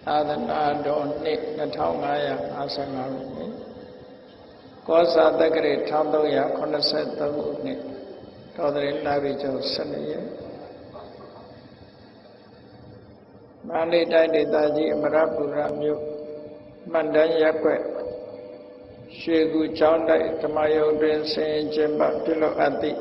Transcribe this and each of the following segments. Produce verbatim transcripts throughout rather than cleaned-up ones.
သာသနာတော်နှစ်နှစ်ထောင်ငါးရာ၅ဆယ့်ငါးခုနှစ်ကောဇာတက္ကရာတစ်ထောင်သုံးရာခုနှစ်ဆယ့်သုံးခုနှစ်တော်သရင်လပြည့်ကျော်ဆယ်နှစ်ရက်မန္တလေးတိုင်းဒေသကြီးအမရပူရမြို့မှန်တမ်းရပ်ကွက်ရွှေကူကျောင်းတိုက်ဓမ္မယုံတွင်ဆင်ကျင်းပပြုလုပ်အပ်သည့်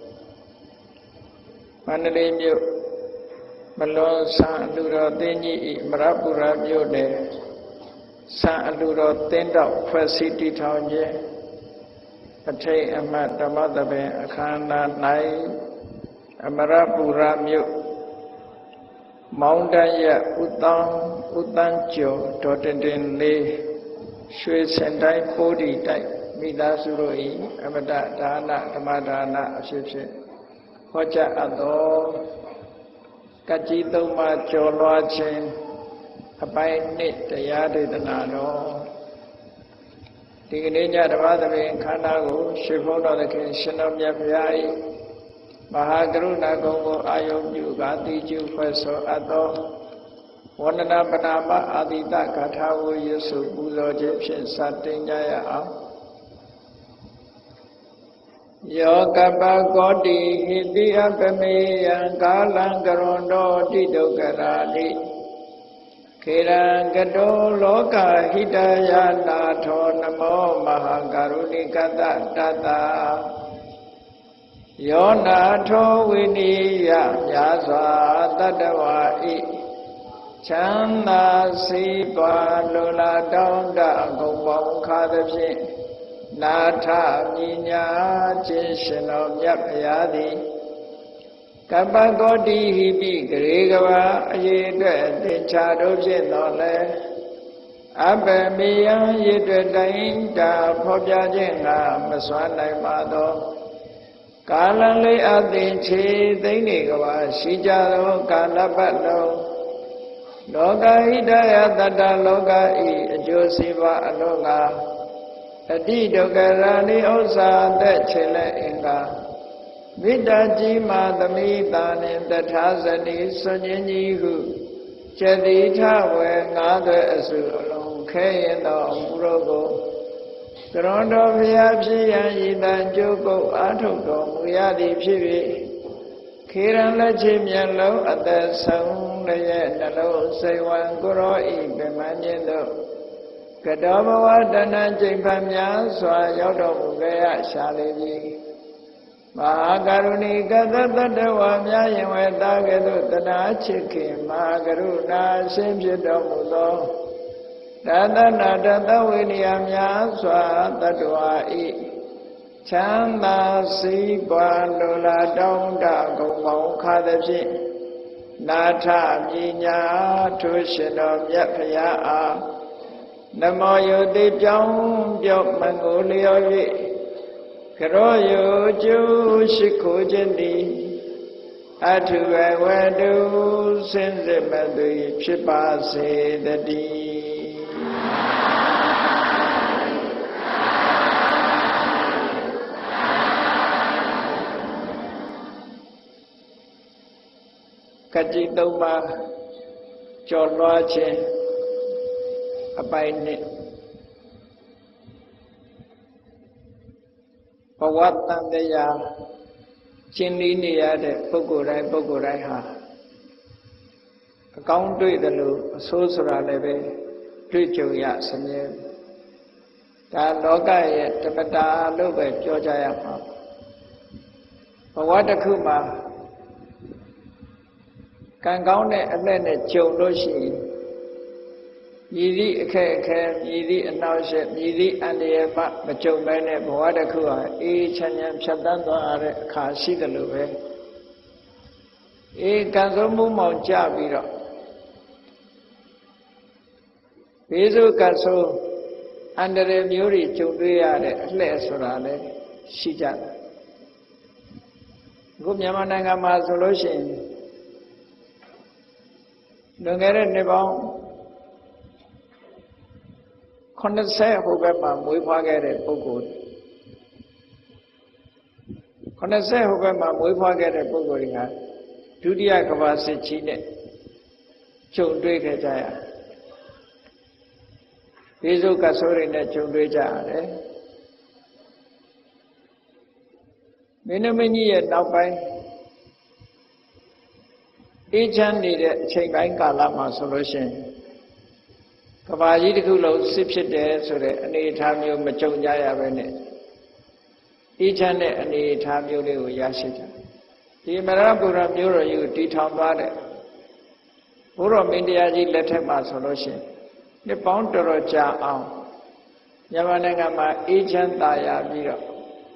မန္တလေးမြို့မလွန်ဆံအလူတော်သင်းကြီး၏အမရပူရမြို့နယ်ဆံအလူတော်သင်းတော်ဖွဲ့စည်းတည်ထောင်ခြင်းအထိတ်အမှတ်ဓမ္မသဘင်အခမ်းအနား၌အမရပူရမြို့မောင်းတရဥတန်းဥတန်းကျော်ဒေါ်တင်တင်လေးရွှေစင်တိုင်းပိုးဒီတိုက်မိသားစုတို့၏အမတဒါနဓမ္မဒါနအဖြစ်ဖြင့်ဟောကြားအပ်သောကကြီးသုံးပါးကျော်လွှားခြင်းအပိုင်းနှစ်တရားဒေသနာတော်ဒီကနေ့ညဓမ္မသဘင်ခန္ဓာကိုရွှေဘုန်းတော်သခင်ရှင်တော်မြတ်ဘုရား၏မဟာကရုဏာကုံကိုအာယုပြုကာတိကျုဖွဲ့ဆိုအပ်သောဝန္ဒနာပနာမအာတိတဂါထာကိုရွတ်ဆိုပူဇော်ခြင်းဖြင့်စတင်ကြရအောင်ယောကပကောတိဟိတိအပမေယံကာလံကရွန်တောတိဒုက္ခရာတိခေရံကတောလောကဟိတယနာထောနမောမဟာကရုဏိကတတတယောနာထောဝိနိယမြာစွာတတဝါဤချမ်းသာစီးပွားလိုလားတောင်းတဂုံပေါင်းခါသဖြင့်နာထမြညာခြင်းရှင်တော်မြတ်ဘုရားသည်ကပ္ပကောတိဟိပိဂရေကဘာအရေးအတွက်သင်္ချာတို့ဖြင့်တော်လဲအပမေယံရေအတွက်တိုင်းတာဖော်ပြခြင်းကမစွမ်းနိုင်ပါသောကာလလေးအသင်ချေသိမ့်နေကဘာရှိကြသောကာလပတ်လုံးလောကဟိတယတတ္တလောကဤအကျိုးစီးပွားအလုံးကအတိဒုက္ခရာနိဥစ္စာသက်ခြေလက်အင်္ဂါမေတ္တာကြီးမာသမိတာနှင့်တထာဇနီစွန်ခြင်းကြီးဟုကျတိထဝေငါးသွဲအစုအလုံးခဲရင်တော်မူရောကိုကရွန်တော်ဘုရားဖြစ်ရန်ဤတန်ကျိုးကုတ်အားထုတ်တော်မူရသည်ဖြစ်၍ခေရန်လက်ချေမျက်လုံးအသက်ဆုံးရဲ့နှလုံးစိတ်ဝံကိုရောဤပင်မခြင်းတို့ကတောဘဝတဏ္ဍကျိန်ဖန်များစွာရောက်တော်မူခဲ့ရရှာလေပြီမဟာကရုဏီကသတ္တဝါများရင်ဝဲသားကဲ့သို့တဏှာချစ်ခင်မဟာကရုဏာအရှင်ဖြစ်တော်မူသောတသနာတသဝိနည်းများစွာတတ္တဝါဤချမ်းသာစီးပွားလိုလားတောင်းတဂုံပေါင်းခါသဖြင့်နာထမြညာထိုရှင်တော်မြတ်ဖရာအားနမောယုတိပြောင်းပြော့မငိုလျော်၍ကရောယုကျူရှိခိုးခြင်းသည်အထုဝဝတုစင်စစ်မသွေဖြစ်ပါစေတည်းကတိသုံးပါးကျော်လွှားခြင်းအပိုင်းနှစ်ဘဝတန်တရားရှင်းလင်းနေရတဲ့ပုဂ္ဂိုလ်တိုင်းပုဂ္ဂိုလ်တိုင်းဟာအကောင်းတွေ့တယ်လို့အဆိုးဆိုတာလည်းပဲတွေ့ကြုံရစမြဲဒါလောကရဲ့တပတာလို့ပဲပြောကြရမှာဘဝတစ်ခုမှာကံကောင်းတဲ့အလှည့်နဲ့ကြုံလို့ရှိရင်မြည်သည့်အခက်အခဲမြည်သည့်အနှောင့်အယှက်မြည်သည့်အန္တရာယ်မှမကြုံမဲနဲ့ဘဝတစ်ခုဟာအေးချမ်းချမ်းဖြတ်သန်းသွားရတဲ့အခါရှိတယ်လို့ပဲအေးကံစိုးမှုမောင်ကြပြီးတော့ဘေးဆိုးကံဆိုးအန္တရာယ်မျိုးတွေကြုံတွေ့ရတဲ့အလှည့်ဆိုတာလည်းရှိကြတယ်အခုမြန်မာနိုင်ငံမှာဆိုလို့ရှိရင်လွန်ခဲ့တဲ့နှစ်ပေါင်းခုနှစ်ဆယ်ဟိုဘက်မှာမွေးဖွားခဲ့တဲ့ပုဂ္ဂိုလ်ခုနှစ်ဆယ်ဟိုဘက်မှာမွေးဖွားခဲ့တဲ့ပုဂ္ဂိုလ်တွေကဒုတိယကမ္ဘာစစ်ကြီးနဲ့ကြုံတွေ့ခဲ့ကြရဘေးစုကဆိုးတွေနဲ့ကြုံတွေ့ကြရတယ်မင်းမင်းကြီးရဲ့နောက်ပိုင်းအေးချမ်းနေတဲ့အချိန်ပိုင်းကာလမှာဆိုလို့ရှိရင်ကဘာကြီးတစ်ခုလုံးစစ်ဖြစ်တယ်ဆိုတဲ့အနေအထားမျိုးမကြုံကြရပဲနဲ့အေးချမ်းတဲ့အနေအထားမျိုးလေးကိုရရှိကြဒီမရဏပုရမျိုးတော်ကြီးကိုတည်ထောင်သွားတဲ့ဘုရောမင်းတရားကြီးလက်ထက်မှာဆိုလို့ရှိရင်နှစ်ပေါင်းတော်တော်ကြာအောင်မြန်မာနိုင်ငံမှာအေးချမ်းသာယာပြီးတော့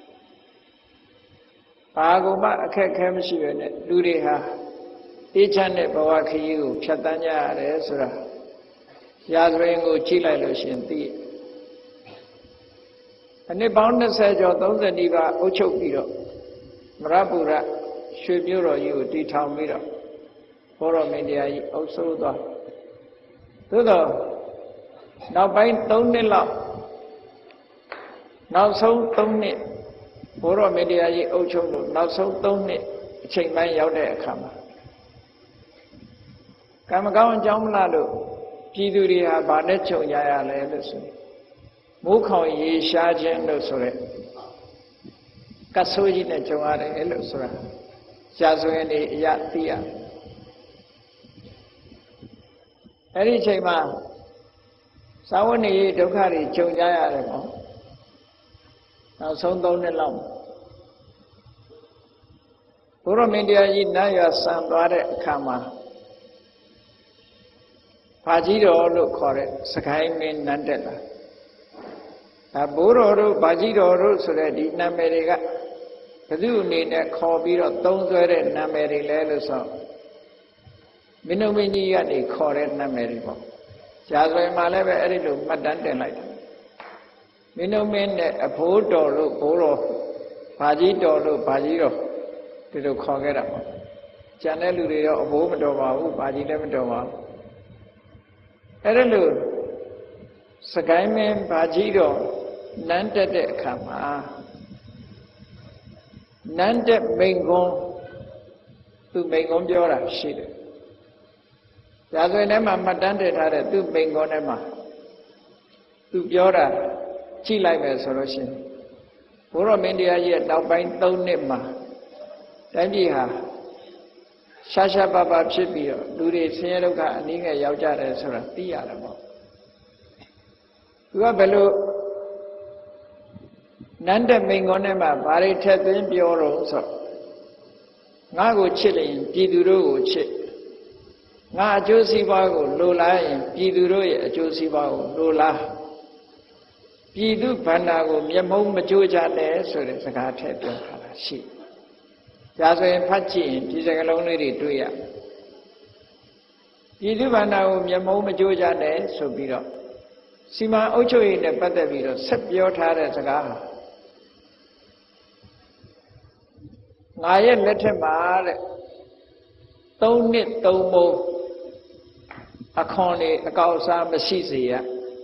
ဘာကိုမှအခက်အခဲမရှိပဲနဲ့လူတွေဟာအေးချမ်းတဲ့ဘဝခရီးကိုဖြတ်တန်းကြရတယ်ဆိုတာရာဇဝင်ကိုကြည့်လိုက်လို့ရှိရင်သိအနှစ်ပေါင်း၂၀ကျော်၃၀နီးပါးအုပ်ချုပ်ပြီးတော့မရပူရရွှေမြို့တော်ကြီးကိုတည်ထောင်ပြီးတော့ဘောရမင်းတရားကြီးအုပ်စိုးသွားသို့တော့နောက်ပိုင်း၃နှစ်လောက်နောက်ဆုံး၃နှစ်ဘောရမင်းတရားကြီးအုပ်ချုပ်လို့နောက်ဆုံး၃နှစ်အချိန်ပိုင်းရောက်တဲ့အခါမှာကံမကောင်းအကြောင်းမလားလို့ပြည်သူတွေဟာဗာနဲ့ကြုံရရလဲလို့ဆိုမိုးခေါင်ရေရှားခြင်းလို့ဆိုရဲကတ်ဆိုးကြီးနဲ့ကြုံရတယ်လို့ဆိုတာရှားဆိုရင်ဒီအရာသိရအဲ့ဒီအချိန်မှာသာဝနေဒုက္ခတွေကြုံကြရတယ်ပေါ့နောက်ဆုံး၃နှစ်လောက်ဘုရမင်းတရားကြီးနာရဆံသွားတဲ့အခါမှာဘာကြီးတော်လို့ခေါ်တဲ့စကိုင်းမင်းနန်းတက်လာဒါဘိုးတော်တို့ဘာကြီးတော်တို့ဆိုတဲ့ဒီနာမည်တွေကဘယ်သူအနေနဲ့ခေါ်ပြီးတော့သုံးဆွဲတဲ့နာမည်တွေလဲလို့ဆိုမင်းတို့မင်းကြီးကနေခေါ်တဲ့နာမည်တွေပေါ့ရှားစွဲမှာလည်းပဲအဲ့ဒီလိုမှတ်တမ်းတင်လိုက်တယ်မင်းတို့မင်းနဲ့အဖိုးတော်တို့ဘိုးတော်ဘာကြီးတော်တို့ဘာကြီးတော်ဒီလိုခေါ်ခဲ့တာပေါ့ကျန်တဲ့လူတွေတော့အဖိုးမတော်ပါဘူးဘာကြီးလည်းမတော်ပါဘူးအဲ့ဒါလို့စကိုင်းမင်းဘာကြီးတော်နန်းတက်တဲ့အခါမှာနန်းတက်မိန်ကွန်းသူမိန်ကွန်းပြောတာရှိတယ်။ဒါဆိုရင်လည်းမှမှတ်တမ်းတင်ထားတဲ့သူမိန်ကွန်းထဲမှာသူပြောတာကြည့်လိုက်မယ်ဆိုလို့ရှိရင်ဘုရောမင်းတရားကြီးရဲ့နောက်ပိုင်း၃နှစ်မှာတိုင်းပြည်ဟာရှားရှားပါပါဖြစ်ပြီးတော့လူတွေဆင်းရဲဒုက္ခအနည်းငယ်ရောက်ကြတယ်ဆိုတာသိရတယ်ပေါ့သူကဘယ်လိုနန်းတဲ့မိန်ကွန်းထဲမှာဘာတွေထက်သွင်းပြောတော့ဆိုငါ့ကိုချစ်ရင်ပြည်သူတို့ကိုချစ်ငါအကျိုးစီးပွားကိုလိုလားရင်ပြည်သူတို့ရဲ့အကျိုးစီးပွားကိုလိုလားပြည်သူဗန္ဓာကိုမျက်မှောက်မကြိုးကြနဲ့ဆိုတဲ့စကားထည့်ပြောထားတာရှိဒါဆိုရင်ဖတ်ကြည့်ရင်ဒီစကားလုံးလေးတွေတွေ့ရပြည်သူဗန္ဓာကိုမျက်မှောက်မကြိုးကြနဲ့ဆိုပြီးတော့စီမံအုပ်ချုပ်ရေးနဲ့ပတ်သက်ပြီးတော့ဆက်ပြောထားတဲ့စကားဟာငါရဲ့လက်ထက်မှာတဲ့သုံးနှစ်သုံးမိုးအခွန်တွေအကောက်အစားမရှိစေရ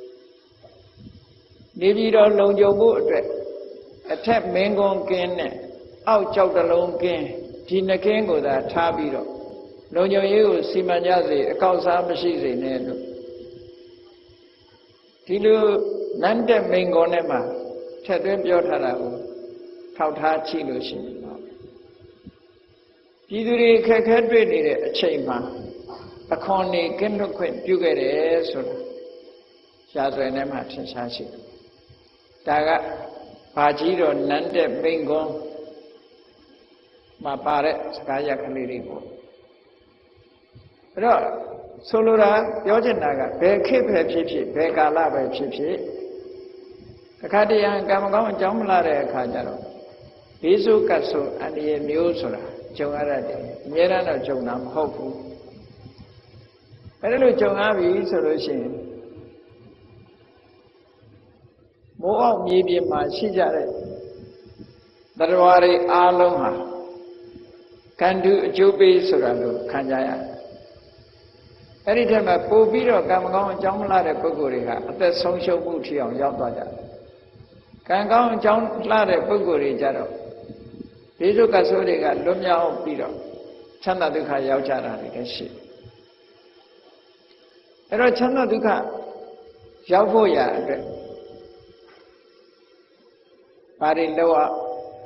နေပြည်တော်လုံခြုံမှုအတွက်အထက်မင်းကွန်းကင်းနဲ့အောက်ကြောက်တလုံးကင်းဒီနှကင်းကိုသာထားပြီးတော့လုံခြုံရေးကိုစီမံကြစေအကောက်အစားမရှိစေနဲ့လို့ဒီလိုနန်းတဲ့မင်းကွန်းထဲမှာထက်သွင်းပြောထားတာကိုထောက်ထားကြည့်လို့ရှိရင်ပြည်သူတွေခက်ခဲတွေ့နေတဲ့အချိန်မှာအခွန်နေကင်းလွတ်ခွင့်ပြုခဲ့တယ်ဆိုတာရှားစွဲထဲမှာထင်ရှားရှိတယ်ဒါကဘာကြီးတော်နန်းတဲ့မိန်ကွန်းမှာပါတဲ့စကားရက်ကလေးတွေပေါ့အဲ့တော့ဆိုလိုတာပြောချင်တာကဘယ်ခေတ်ပဲဖြစ်ဖြစ်ဘယ်ကာလပဲဖြစ်ဖြစ်အခါတရံကံမကောင်းအကြောင်းမလာတဲ့အခါကျတော့ဘေးဆိုးကတ်ဆိုးအန္တရာယ်မျိုးဆိုတာကြုံရတတ်တယ်အများအားတော့ကြုံတာမဟုတ်ဘူးအဲ့ဒါလို့ကြုံရပြီဆိုလို့ရှိရင်မိုးအောင်မြေပြင်မှာရှိကြတဲ့တရားတွေအားလုံးဟာကံတူအကျိုးပေးဆိုတာလို့ခံကြရတယ်အဲ့ဒီထက်မှပို့ပြီးတော့ကံမကောင်းအကြောင်းမလာတဲ့ပုဂ္ဂိုလ်တွေဟာအသက်ဆုံးရှုံးမှုထီအောင်ရောက်သွားကြတယ်ကံကောင်းအကြောင်းလာတဲ့ပုဂ္ဂိုလ်တွေကြတော့ဘေးဒုက္ခဆိုးတွေကလွတ်မြောက်ပြီးတော့ချမ်းသာဒုက္ခရောက်ကြတာတွေလည်းရှိအဲ့တော့ချမ်းသာဒုက္ခရောက်ဖို့ရအတွက်ဘာတွေလုပ်အောင်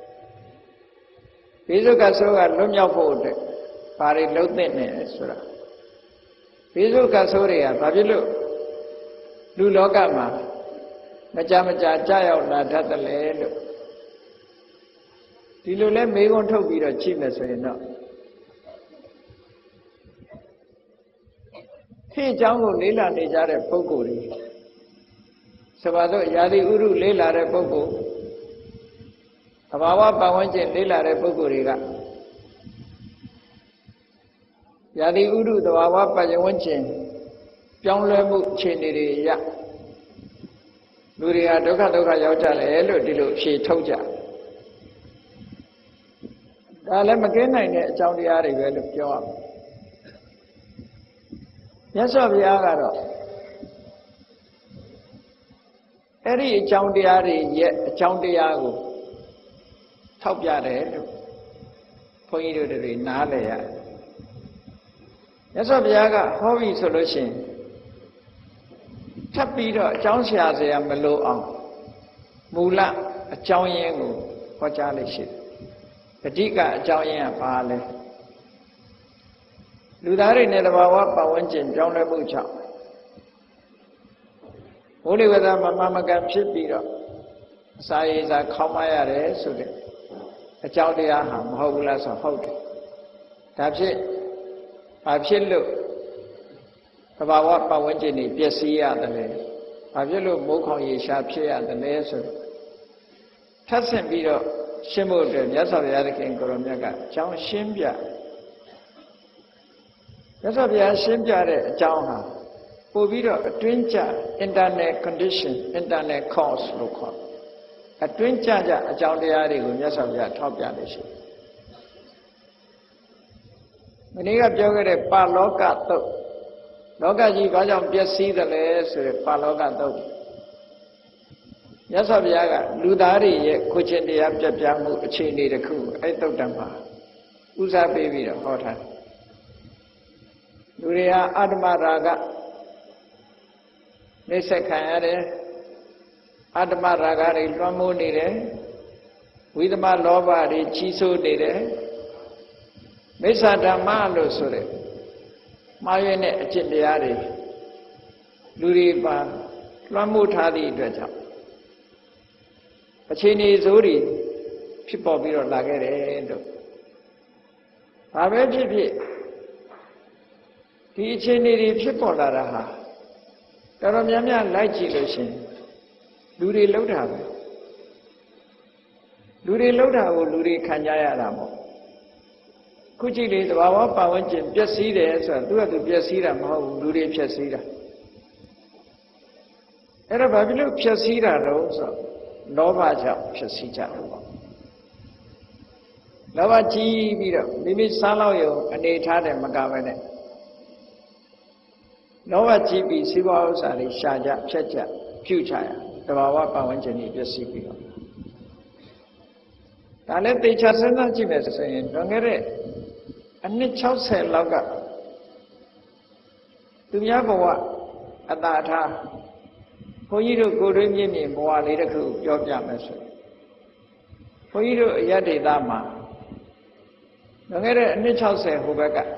ဘိသုကဆိုးကလွတ်မြောက်ဖို့အတွက်ဘာတွေလုပ်သင့်တယ်ဆိုတာဘိသုကဆိုးတွေကဘာဖြစ်လို့လူလောကမှာမကြမကြာကြာရောက်လာတတ်တယ်လေလို့ဒီလိုလဲမေးခွန်းထုတ်ပြီးတော့ကြည့်မယ်ဆိုရင်တော့ခေတ်အကြောင်းကိုလေးလာနေကြတဲ့ပုဂ္ဂိုလ်တွေဆိုပါတော့ယာတိဥရုလေးလာတဲ့ပုဂ္ဂိုလ်သဘာဝပတ်ဝန်းကျင်လေးလာတဲ့ပုဂ္ဂိုလ်တွေကယာတိဥရုသဘာဝပတ်ဝန်းကျင်ပြောင်းလဲမှုအခြေအနေတွေရလူတွေဟာဒုက္ခဒုက္ခရောက်ကြတယ်လို့ဒီလိုဖြေထုတ်ကြဒါလည်းမကင်းနိုင်တဲ့အကြောင်းတရားတွေပဲလို့ပြောရမယ်မြတ်စွာဘုရားကတော့အဲ့ဒီအကြောင်းတရားတွေရဲ့အကြောင်းတရားကိုထောက်ပြတယ်လို့ဘုန်းကြီးတို့တွေနားလည်ရတယ်မြတ်စွာဘုရားကဟောပြီဆိုလို့ရှိရင်ထပ်ပြီးတော့အကြောင်းဆရာဆရာမလို့အောင်မူလအကြောင်းရင်းကိုဟောကြားလိုက်ရှိတယ်အဓိကအကြောင်းရင်းကဘာလဲလူသားတွေနဲ့တဘာဝပတ်ဝန်းကျင်ပြောင်းလဲမှုကြောင့်ဘုလိဝဒမမမကဖြစ်ပြီးတော့အစာရည်စာခေါင်းမရတယ်ဆိုတဲ့အကြောင်းတရားဟာမဟုတ်ဘူးလားဆိုဟုတ်တယ်ဒါဖြစ်ဘာဖြစ်လို့တဘာဝပတ်ဝန်းကျင်တွေပျက်စီးရတယ်လဲဘာဖြစ်လို့မိုးခေါင်ရေရှားဖြစ်ရတယ်လဲဆိုတော့ထပ်ဆင့်ပြီးတော့ရှင်းဖို့အတွက်မြတ်စွာဘုရားသခင်ကိုရောမြတ်ကအကြောင်းရှင်းပြမြတ်စွာဘုရားရှင်းပြတဲ့အကြောင်းဟာပို့ပြီးတော့အတွင်းကျ internal condition internal cause လို့ခေါ်အတွင်းကျကျအကြောင်းတရားတွေကိုမြတ်စွာဘုရားထောက်ပြနေရှိမနေ့ကပြောခဲ့တဲ့ပါလောကသုတ်လောကကြီးဘာကြောင့်ပျက်စီးတယ်လဲဆိုတဲ့ပါလောကသုတ်မြတ်စွာဘုရားကလူသားတွေရဲ့ကိုယ်ချင်းတရားပြတ်ပြားမှုအခြေအနေတစ်ခုအဲ့သုတ်တံမှာဦးစားပေးပြီးတော့ဟောထားလူတွေဟာအတ္တမရာဂနှိစ္စခံရတယ်အတ္တမရာဂတွေလွှမ်းမိုးနေတယ်ဝိသမလောဘတွေကြီးစိုးနေတယ်မိစ္ဆာဓမ္မလို့ဆိုတဲ့မှားရတဲ့အကျင့်တရားတွေလူတွေပါလွှမ်းမိုးထားသည့်အတွက်ကြောင့်အခြေအနေဆိုးတွေဖြစ်ပေါ်ပြီးတော့လာခဲ့တယ်လို့ဘာပဲဖြစ်ဖြစ်ဒီအခြေအနေတွေဖြစ်ပေါ်လာတာဟာတော်တော်များများလိုက်ကြည့်လို့ရှင်လူတွေလှုပ်တာပဲလူတွေလှုပ်တာကိုလူတွေခံကြရတာပေါ့ခုကြည့်လေသဘာဝပတ်ဝန်းကျင်ပျက်စီးတယ်ဆိုတာသူကသူပျက်စီးတာမဟုတ်ဘူးလူတွေပျက်စီးတာအဲ့တော့ဘာဖြစ်လို့ပျက်စီးတာတော့ဆိုလောဘကြောင့်ပျက်စီးကြတယ်ပေါ့လောဘကြီးပြီးတော့မိမိစားလောက်ရုံအနေထားတယ်မကပဲနဲ့လောဘကြီးပြီးစီးပွားဥစ္စာတွေရှာကြဖြတ်ကြပြုတ်ချရတဘာဝပတ်ဝန်းကျင်တွေပျက်စီးပြီးတော့ဒါလည်းသေချာစဉ်းစားကြည့်မယ်ဆိုရင်လွန်ခဲ့တဲ့အနှစ်၆၀လောက်ကသူများဘဝအတားထားဘုန်းကြီးတို့ကိုယ်တွင်းမြင့်မြင့်ဘဝလေးတစ်ခုပြောပြမယ်ဆိုဘုန်းကြီးတို့အရဒေသမှာလွန်ခဲ့တဲ့အနှစ်၆၀ဟိုဘက်က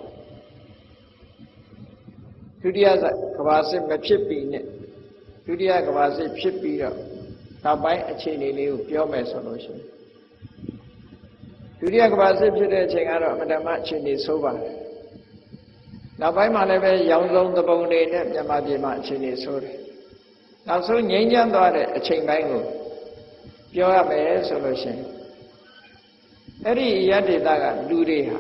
ဒုတိယကမ္ဘာစစ်မဖြစ်ပြီးနဲ့ဒုတိယကမ္ဘာစစ်ဖြစ်ပြီးတော့နောက်ပိုင်းအခြေအနေလေးကိုပြောမယ်ဆိုလို့ရှိရင်ဒုတိယကမ္ဘာစစ်ဖြစ်တဲ့အချိန်ကတော့အတ္တမအခြေအနေဆိုးပါတယ်နောက်ပိုင်းမှာလည်းပဲရောင်စုံသဘုံတွေနဲ့မြန်မာပြည်မှာအခြေအနေဆိုးတယ်နောက်ဆုံးငြိမ်းချမ်းသွားတဲ့အချိန်ပိုင်းကိုပြောရမယ်ဆိုလို့ရှိရင်အဲ့ဒီရတ္တိတာကလူတွေဟာ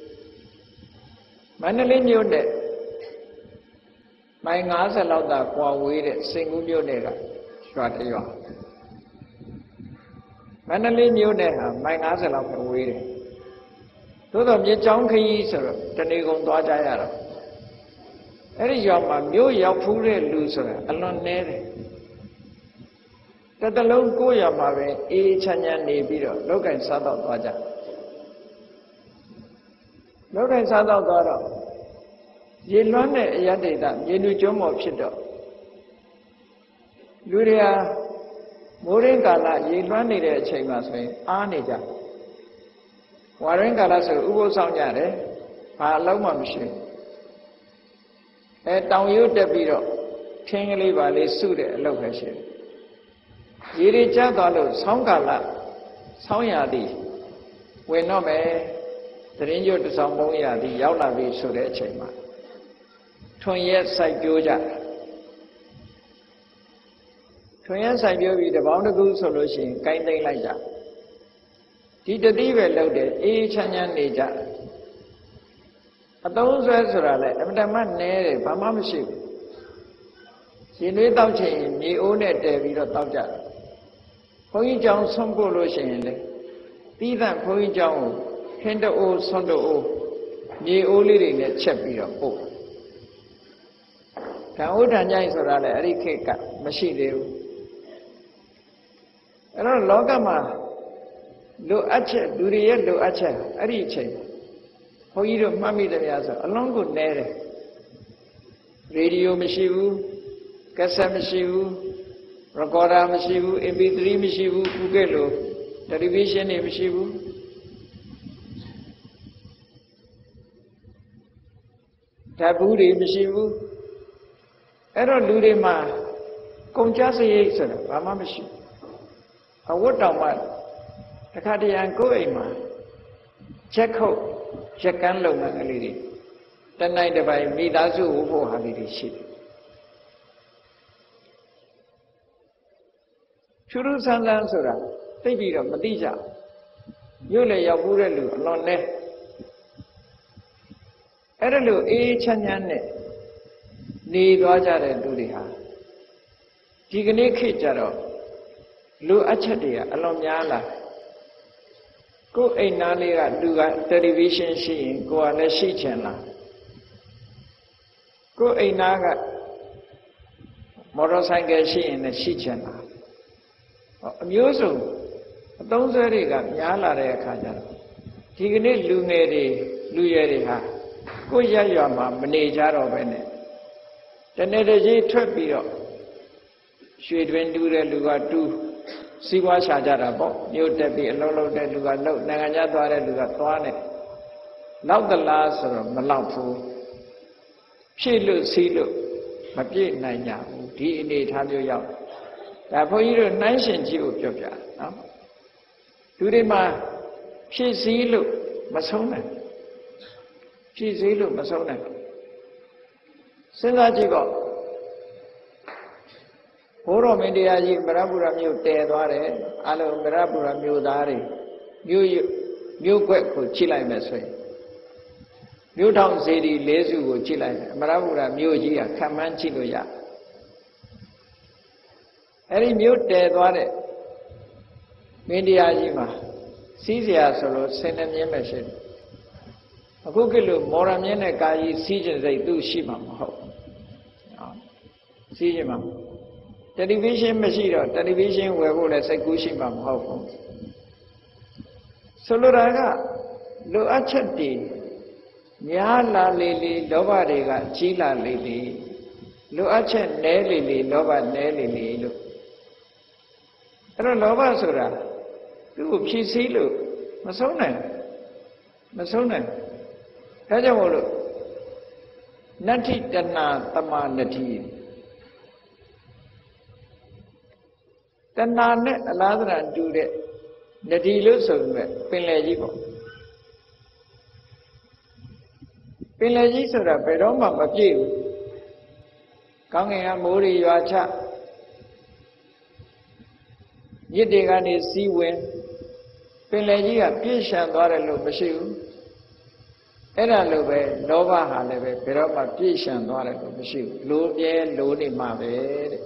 မန္တလေးမြို့နဲ့မိုင်၅၀လောက်သာကွာဝေးတဲ့စင်ကူးမြို့နယ်ကရွာတရွာမန္တလေးမြို့နယ်ဟာမိုင်၅၀လောက်ပဲဝေးတယ်သို့တော့မြေချောင်းခရီးဆိုတော့တနေကုန်သွားကြရတော့အဲ့ဒီရွာမှာမြို့ရောက်ဖူးတဲ့လူဆိုတာအလွန်နည်းတယ်တစ်တလုံးကိုယ့်ရွာမှာပဲအေးချမ်းချမ်းနေပြီးတော့လောက်ကင်စားတော့သွားကြလောက်ကင်စားတော့သွားတော့ရေလွှမ်းတဲ့အရတ္တိတမြေလူကျွန်းပေါ်ဖြစ်တော့လူတွေဟာမိုးရင်းကာလရေလွှမ်းနေတဲ့အချိန်မှာဆိုရင်အားနေကြဝါရင်းကာလဆိုဥပုသ်ဆောင်ကြတယ်ဘာအလုံးမှမရှိဘူးအဲတောင်ရုပ်တက်ပြီးတော့ထင်းကလေးပါလေးစုတဲ့အလုပ်ပဲရှိတယ်ရေတွေကျသွားလို့ဆောင်းကာလဆောင်းရာသီဝင်တော့မယ်သတရင်ကျွတ်တစ်ဆောင်ပုံးရာသီရောက်လာပြီဆိုတဲ့အချိန်မှာထွန်ရက်စိုက်ပျိုးကြထွန်ရက်စိုက်ပျိုးပြီးတပေါင်းတစ်ခုဆိုလို့ရှိရင်ကိုင်းသိမ့်လိုက်ကြဒီတတိပဲလုပ်တယ်အေးချမ်းချမ်းနေကြအသုံးဆွဲဆိုတာလည်းအမှန်တမ်းနဲတယ်ဘာမှမရှိဘူးရှင်တွေတောက်ချင်မြေအိုးနဲ့တည်ပြီးတော့တောက်ကြတယ်ဘုန်းကြီးကျောင်းဆုံးဖို့လို့ရှိရင်လေတီးသန့်ဘုန်းကြီးကျောင်းကိုဟင်းတအိုးဆွန်းတအိုးမြေအိုးလေးတွေနဲ့ချက်ပြီးတော့ပို့ကံဥဒ္ဒံကြိုင်ဆိုတာလည်းအဲ့ဒီခေတ်ကမရှိသေးဘူးအဲ့တော့လောကမှာလိုအပ်ချက်လူတွေရဲ့လိုအပ်ချက်အဲ့ဒီအချိန်ဘုန်းကြီးတို့မှတ်မိတယ်များဆိုအလုံးကိုနဲတယ်ရေဒီယိုမရှိဘူးကက်ဆက်မရှိဘူးရကော်ဒါမရှိဘူး အမ်ပီသရီ မရှိဘူးခုကဲ့လိုတယ်လီဗီရှင်းတွေမရှိဘူးဓာတ်ဘူးတွေမရှိဘူးအဲ့တော့လူတွေမှာကုန်ကြစရိတ်ဆိုတာဘာမှမရှိဘူးအဝတ်တောင်မှတခါတရံကိုယ့်အိမ်မှာချက်ခုတ်ရက်ကန်းလုပ်ငန်းကလေးတွေတနိုင်တစ်ပိုင်းမိသားစုဝဖို့ဟာလေးတွေရှိတယ်ထူးထူးဆန်းဆန်းဆိုတာသိပြီးတော့မသိကြရုပ်လည်းရောက်ဘူးတဲ့လူအလွန်နဲ့အဲ့ဒါလို့အေးချမ်းချမ်းနဲ့နေသွားကြတဲ့လူတွေဟာဒီကနေ့ခေတ်ကြတော့လူအပ်ချက်တွေကအလွန်များလာကိုယ်အိမ်သားလေးကလူကတယ်လီဗီရှင်းရှိရင်ကိုယ်ကလည်းရှိချင်လားကိုယ်အိမ်သားကမော်တော်ဆိုင်ကယ်ရှိရင်လည်းရှိချင်လားအမျိုးစုံအသုံးဆွဲတွေကများလာတဲ့အခါကျတော့ဒီကနေ့လူငယ်တွေလူရွယ်တွေဟာကိုယ်ရရွာမှာမနေကြတော့ပဲနဲ့တနေ့တည်းထွက်ပြီးတော့ရွှေတွင်တူးတဲ့လူကတူးစီးပွားရှာကြတာပေါ့မြို့တက်ပြီးအလုံးလုံးတဲ့လူကလုံးနိုင်ငံခြားသွားတဲ့လူကသွားတယ်နောက်သလားဆိုတော့မလောက်ဘူးဖြည့်လို့စီးလို့မပြည့်နိုင်ကြဘူးဒီအနေထားမျိုးရောက်ဒါဘုန်းကြီးတို့နှိုင်းရှင်ကြည့်ဖို့ပြောပြနော်လူတွေမှာဖြည့်စည်းလို့မဆုံးနိုင်ဖြည့်စည်းလို့မဆုံးနိုင်စဉ်းစားကြည့်ပေါ့ဘိုးတော်မင်းတရားကြီးမရပူရမြို့တည်သွားတယ်အလုံးမရပူရမြို့သားတွေမြို့မြို့ကွက်ကိုကြည့်လိုက်မယ်ဆိုရင်မြို့ထောင်စေတီလေးစုကိုကြည့်လိုက်မယ်မရပူရမြို့ကြီးကခံမှန်းကြည့်လို့ရအဲ့ဒီမြို့တည်သွားတဲ့မင်းတရားကြီးမှာစီးစရာဆိုလို့ဆင်းနေမြင်းပဲရှိတယ်အခုကလို့မော်ရမြင်းနဲ့ကာကြီးစီးကျင်စိတ်သူ့ရှိမှာမဟုတ်စီးကျင်မှာတယ်လီဗီရှင်းမရှိတော့တယ်လီဗီရှင်းဝယ်ဖို့လည်းစိတ်ကူးရှိမှာမဟုတ်ဘူးဆိုလိုတာကလိုအပ်ချက်တွေများလာလေလေလောဘတွေကကြီးလာလေလေလိုအပ်ချက်နည်းလေလေလောဘနည်းလေလေလို့အဲ့တော့လောဘဆိုတာသူ့ကိုဖြည့်ဆည်းလို့မဆုံးနိုင်မဆုံးနိုင်ဒါကြောင့်မို့လို့နတ္ထိတဏတမနတ္ထိတဏနဲ့အလားသဏ္ဍာန်တူတဲ့နတ္ထိလို့ဆိုပြီးပင်လယ်ကြီးပေါ့ပင်လယ်ကြီးဆိုတာဘယ်တော့မှမပြည့်ဘူးကောင်းကင်ကမိုးတွေရွာချမြစ်တွေကနေစီးဝင်ပင်လယ်ကြီးကပြည့်ရှံသွားတယ်လို့မရှိဘူးအဲ့ဒါလိုပဲလောဘဟာလည်းပဲဘယ်တော့မှပြည့်ရှံသွားတယ်လို့မရှိဘူးလိုပြဲလိုနေမှာပဲတဲ့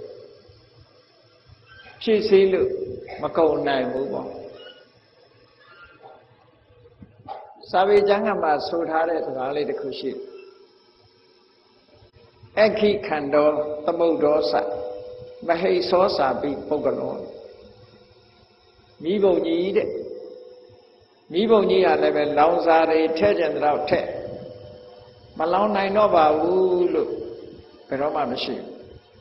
ဖြည့်ဆည်းလို့မကုန်နိုင်ဘူးပေါ့စာပေကျမ်းကမှာဆိုထားတဲ့စကားလေးတစ်ခုရှိတယ်အခိခန္တောသမုဒ္ဒောစမဟိသောစာပိပုဂ္ဂလောမိဘုံကြီးတဲ့မိဘုံကြီးကလည်းပဲလောင်စာတွေထည့်ကျင်တော့ထည့်မလောင်နိုင်တော့ပါဘူးလို့ဘယ်တော့မှမရှိဘူး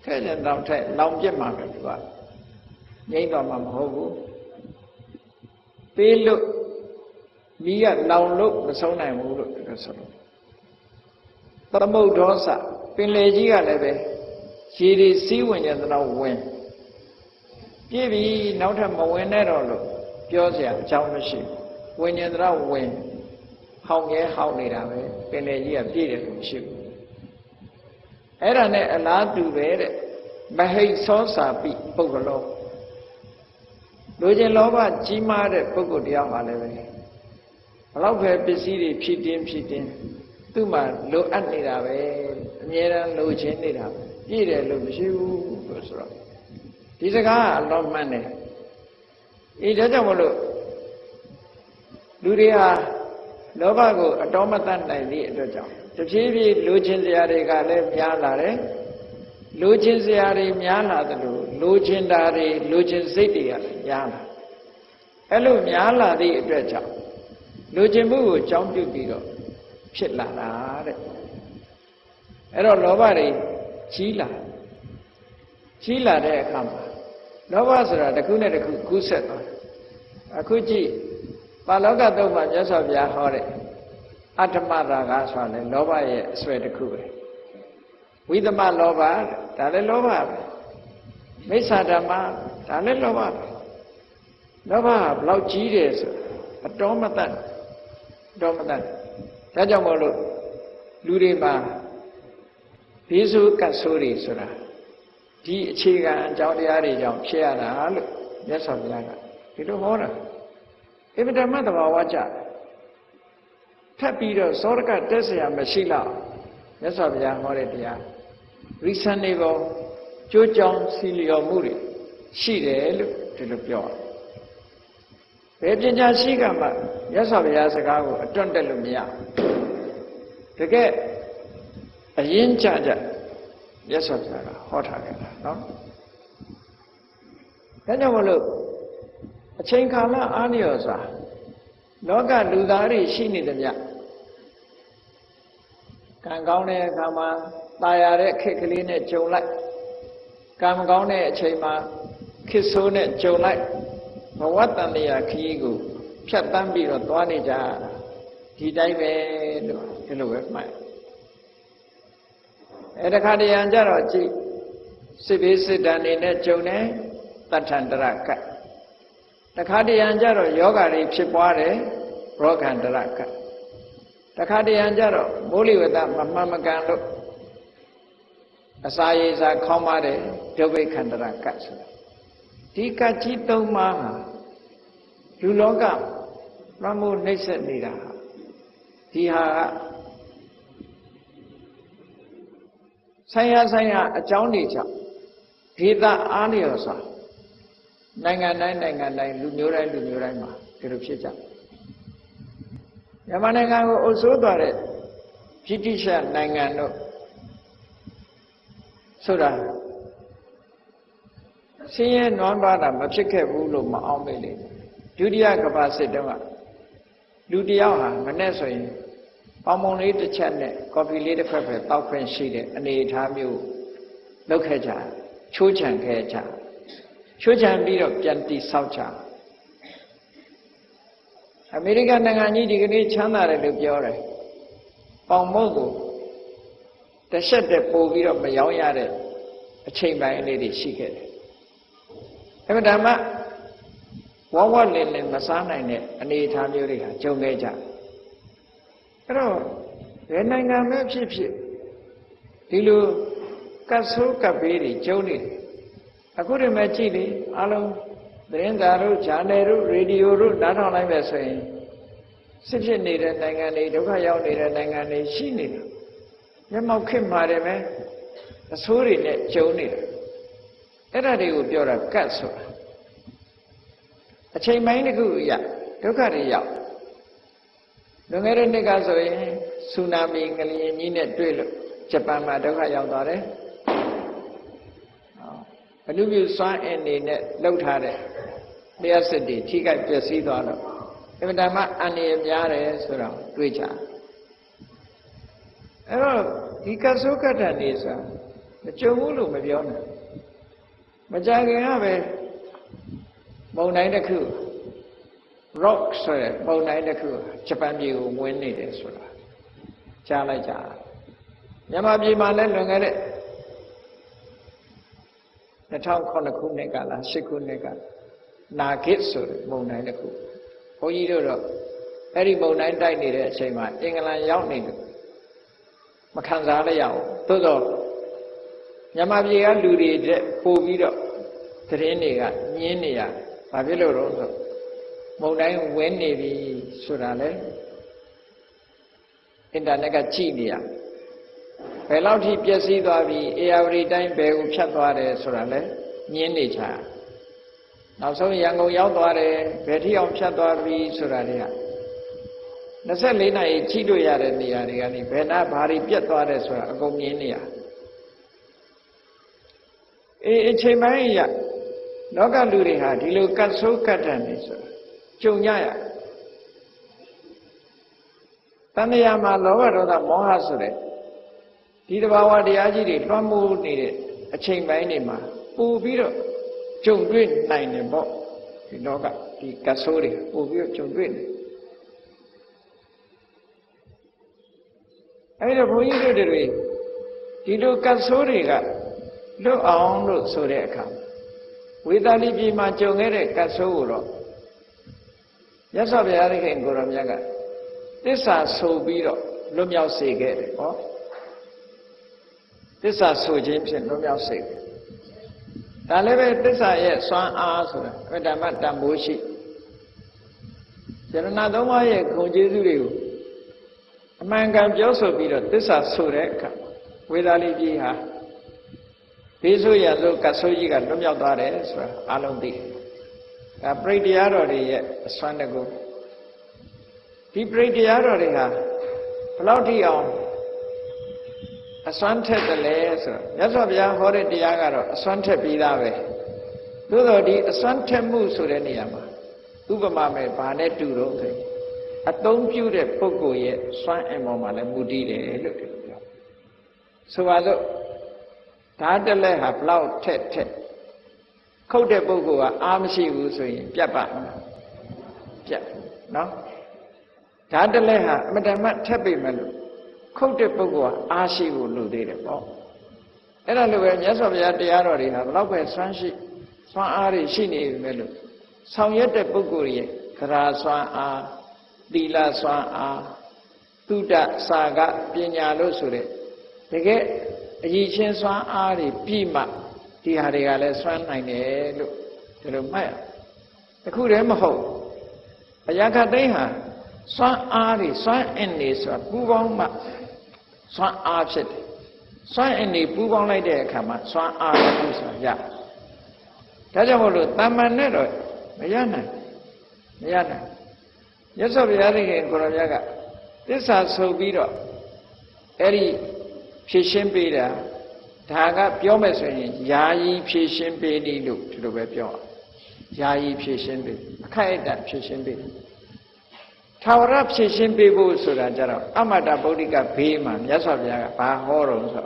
ထဲကျတော့ထဲလောင်ပြစ်မှာပဲသူကငြိမ့်တော့မှာမဟုတ်ဘူးပေးလို့မိကလောင်လို့မဆုံးနိုင်ဘူးလို့ပြောဆိုလို့သမုဒ္ဒောစပင်လေကြီးကလည်းပဲရေဒီစီးဝင်ကြတော့ဝင်ပြည့်ပြီနောက်ထပ်မဝင်နဲ့တော့လို့ပြောเสียအကြောင်းမရှိဘူးဝင်ကြတော့ဝင်ဟောင်းရဲဟောင်းနေတာပဲပင်လေကြီးကပြည့်တယ်လို့မရှိဘူးအဲ့ဒါနဲ့အလားတူပဲတဲ့မဟိတ်သောစာပိပုဂ္ဂလောလူချင်းလောဘကြီးမားတဲ့ပုဂ္ဂိုလ်တရားမှလည်းပဲဘလောက်ပဲပစ္စည်းတွေဖြစ်တင်းဖြစ်တင်းသူ့မှာလိုအပ်နေတာပဲအမြဲတမ်းလိုချင်နေတာပဲပြည့်တယ်လို့မရှိဘူးလို့ဆိုတော့ဒီစကားကအလွန်မှန်တယ်အေးဒါကြောင့်မလို့လူတွေဟာလောဘကိုအတော်မတတ်နိုင်သည့်အတွက်ကြောင့်တဖြည်းဖြည်းလိုချင်စရာတွေကလည်းများလာတယ်လိုချင်စရာတွေများလာသလိုလိုချင်တာတွေလိုချင်စိတ်တွေကလည်းများလာအဲ့လိုများလာသည့်အတွက်ကြောင့်လိုချင်မှုကိုကြောင်းပြုပြီးတော့ဖြစ်လာတာတဲ့အဲ့တော့လောဘတွေကြီးလာကြီးလာတဲ့အခါမှာလောဘဆိုတာတစ်ခုနဲ့တစ်ခုကူးဆက်သွားတယ်အခုကြည့်ပါဠောကတုတ်မှာမြတ်စွာဘုရားဟောတဲ့အတ္တမရာဂဆိုတာလေလောဘရဲ့အစွဲတစ်ခုပဲဝိသမလောဘဒါလည်းလောဘပဲမိစ္ဆာဓမ္မဒါလည်းလောဘပဲလောဘကဘလောက်ကြီးတယ်ဆိုအတော်မတတ်အတော်မတတ်ဒါကြောင့်မို့လို့လူတွေမှာဘေးဆိုးကတ်ဆိုးတွေဆိုတာဒီအခြေခံအကြောင်းတရားတွေကြောင့်ဖြစ်ရတာလို့မြတ်စွာဘုရားကဒီလိုဟောတာအဗ္ဗဓမ္မသဘာဝကြထပ်ပြီးတော့သောရကတက်เสียမရှိလောက်မြတ်စွာဘုရားဟောတဲ့တရား reasonable ကြိုးကြောင်စီလျော်မှုတွေရှိတယ်လို့ဒီလိုပြောတယ်ဘယ်ပညာရှိကမှမြတ်စွာဘုရားစကားကိုအတွန့်တက်လို့မရတကယ်အရင်ကြကြမြတ်စွာဘုရားကဟောထားခဲ့တာနော်ဒါကြောင့်မလို့အချိန်ကာလအားလျော်စွာလောကလူသားတွေရှိနေသမျှကံကောင်းတဲ့အခါမှာตายရတဲ့ခက်ကလေးနဲ့ကြုံလိုက်ကံမကောင်းတဲ့အချိန်မှာခစ်ဆိုးနဲ့ကြုံလိုက်ဘဝတန်တရားခရီးကိုဖြတ်တန်းပြီးတော့သွားနေကြဒီတိုင်းပဲလို့ဒီလိုပဲမှတ်အဲတခါတရံကြတော့ကြည့်စစ်ဘေးစစ်တမ်းနေနဲ့ကြုံတယ်တထန္တရကတ်တခါတရံကြတော့ယောဂါတွေဖြစ်ပွားတယ်ရောဂန္တရကတ်တခါတရံကြတော့မိုးလေဝသမမှန်မကန်လို့အစာရေစာခေါင်းပါတယ်ဒုဗိခန္တရကတ်ဆိုတာဒီကတ်ကြီးသုံးပါးဟာလူလောကလွှမ်းမိုးနှိမ့်ဆက်နေတာဟာဒီဟာကဆိုင်ရာဆိုင်ရာအကြောင်းတွေကြောင့်ဒေသအားလျော်စွာနိုင်ငံတိုင်းနိုင်ငံတိုင်းလူမျိုးတိုင်းလူမျိုးတိုင်းမှာဒီလိုဖြစ်ကြမြန်မာနိုင်ငံကိုအုပ်စိုးသွားတဲ့ဗြိတိရှနိုင်ငံတို့ဆိုတာဆင်းရဲနွမ်းပါးတာမဖြစ်ခဲ့ဘူးလို့မအောင်မေ့လေဒုတိယကမ္ဘာစစ်တုန်းကလူတယောက်ဟာမနဲ့ဆိုရင်ပေါင်မုံလေးတစ်ချက်နဲ့ကော်ဖီလေးတစ်ဖက်ပဲတောက်ခွင့်ရှိတဲ့အနေအထားမျိုးလုပ်ခဲ့ကြချိုးချံခဲ့ကြချိုးချံပြီးတော့ပြန်တိဆောက်ကြအမေရိကန်နိုင်ငံကြီးဒီကနေ့ချမ်းသာတယ်လို့ပြောတယ်ပေါင်မုံကိုတစ်ချက်တည်းပို့ပြီးတော့မရောင်းရတဲ့အချိန်ပိုင်းလေးတွေရှိခဲ့တယ်အဲ့ဒါမှဝဝလင်းလင်းမစားနိုင်တဲ့အနေအထားမျိုးတွေကကြုံခဲ့ကြအဲ့တော့ဘယ်နိုင်ငံပဲဖြစ်ဖြစ်ဒီလိုကတ်ဆိုးကပ်ပေးတွေကျုံနေတယ်အခုတည်းမှကြည့်လေအားလုံးသတင်းစာတို့ဂျာနယ်တို့ရေဒီယိုတို့နားထောင်လိုက်ပဲဆိုရင်စစ်ဖြစ်နေတဲ့နိုင်ငံတွေဒုက္ခရောက်နေတဲ့နိုင်ငံတွေရှိနေတယ်မျက်မှောက်ခစ်မာတယ်ပဲအဆိုးတွေနဲ့ကျုံနေတယ်အဲ့ဒါတွေကိုပြောတာကတ်ဆိုတာအချိန်ပိုင်းတစ်ခုရဒုက္ခတွေရောက်လွန်ခဲ့တဲ့နှစ်ကဆိုရင်ဆူနာမီငလျင်ကြီးနဲ့တွေ့လို့ဂျပန်မှာဒုက္ခရောက်သွားတယ်အလူမျိုးစွမ်းအင်နေနဲ့လှုပ်ထားတဲ့လျှက်စစ်တွေထိခိုက်ပျက်စီးသွားတော့အမှန်တမ်းအန္တရာယ်များတယ်ဆိုတော့တွေးကြအဲ့တော့ဒီကဆုကတ္တနေဆိုတာ chưa muốn luôn màပြောnè mà cha cái nó về màu này là khử rock rồi màu này là khử Japan bị nguyên này đấy rồi cha lại cha nhưng mà bị mà lên rồi cái đấy nó trong con nó không này cả là sức không này cả na kết rồi màu này là khử có gì đâu rồi cái đi màu này đây này đấy xem mà England giáo này mà khán giả lại giáo tôi rồi nhà mà bây giờ lười đi để phô bí đó thế này cả nhìn này à mà biết đâu rồi một đại nguyên này thì số ra đấy internet cái chi này à phải lâu thì biết gì đó vì every time bé cũng chặt vào đấy số ra đấy nhìn này chả nào sau này ngồi giáo vào đấy bé thì ông chặt vào vì số ra đấy à nó sẽ lấy này chi đôi ra đấy này à này cái này bé na bari biết vào đấy số ra cũng nhìn này à ê chế máy à nó cả lười đi hà đi lười cắt số cắt ra này số chung nhau à ta này à mà lâu rồi đó mong hà số đấy đi đâu vào đi à gì đi loạn mua này đấy chế máy này mà bù bí rồi chung đuyên này này bỏ thì nó cả đi cắt số đi bù bí rồi chung đuyên ấy là bao nhiêu rồi đấy đi đâu cắt số đi cả lúc ông lúc số đấy cả vì ta đi bị mà chồng ấy đấy cắt số rồi nhất sau bây giờ thì cái người làm gì cả tất cả số bị rồi lúc nhau xì cái đấy có tất cả số chính là lúc nhau xì ta lấy về tất cả cái xoan á rồi về đảm bảo đảm bảo gì cho nên là đâu mà cái không chế được điều mà cái giáo số bị rồi tất cả số đấy cả vì ta đi bị hả ví dụ như là các số gì cả lúc nhau đó đấy rồi alo đi à prediya rồi thì xoan được không đi prediya rồi thì hả lâu thì ông xoan thế là lẽ rồi nhất là bây giờ họ đi đi ăn rồi xoan thế bị ra về lúc đó đi xoan thế mua số đấy này mà Upama me bà này đủ rồi thì à tông chiu đấy bốc cổ ye xoan em mà lại mua đi đấy lúc đó số vào rồi đã được lấy hạt lao thét thét không để bốc cổ à am si u rồi chặt bạn chặt nó đã được lấy hạt mà đem mắt thét bị mà không để bốc cổ à si u lù đi đấy bỏ cái đó là về nhớ sao bây giờ đi ăn rồi đi hạt lao về xoan si xoan à đi si này mà lù xong nhất để bốc cổ ye ra xoan à đi la xoan à tu đa sa gà biển nhà lô số đấy cái gì trên xoan à thì pi mà thì hà đi hà lại xoan này nè lô thì lô mấy cái khu đấy mà hậu bây giờ cái đấy hả xoan à thì xoan en này xoan bù bông mà xoan à chết xoan en này bù bông lại để khám mà xoan à là bù xoan ya cái đó một lô tam man đấy rồi bây giờ này bây giờ này nhất sau bây giờ thì cái con em cái tất cả số bị đó, cái gì phía trên bị đó, thằng cái biểu mấy số này, giá y phía trên bị đi được, thì đâu phải biểu, giá y phía trên bị, khai đàn phía trên bị, thao ra phía trên bị bao số là cho nó, amada bồ đi cái bị mà nhất sau bây giờ ba hồ rồi sao,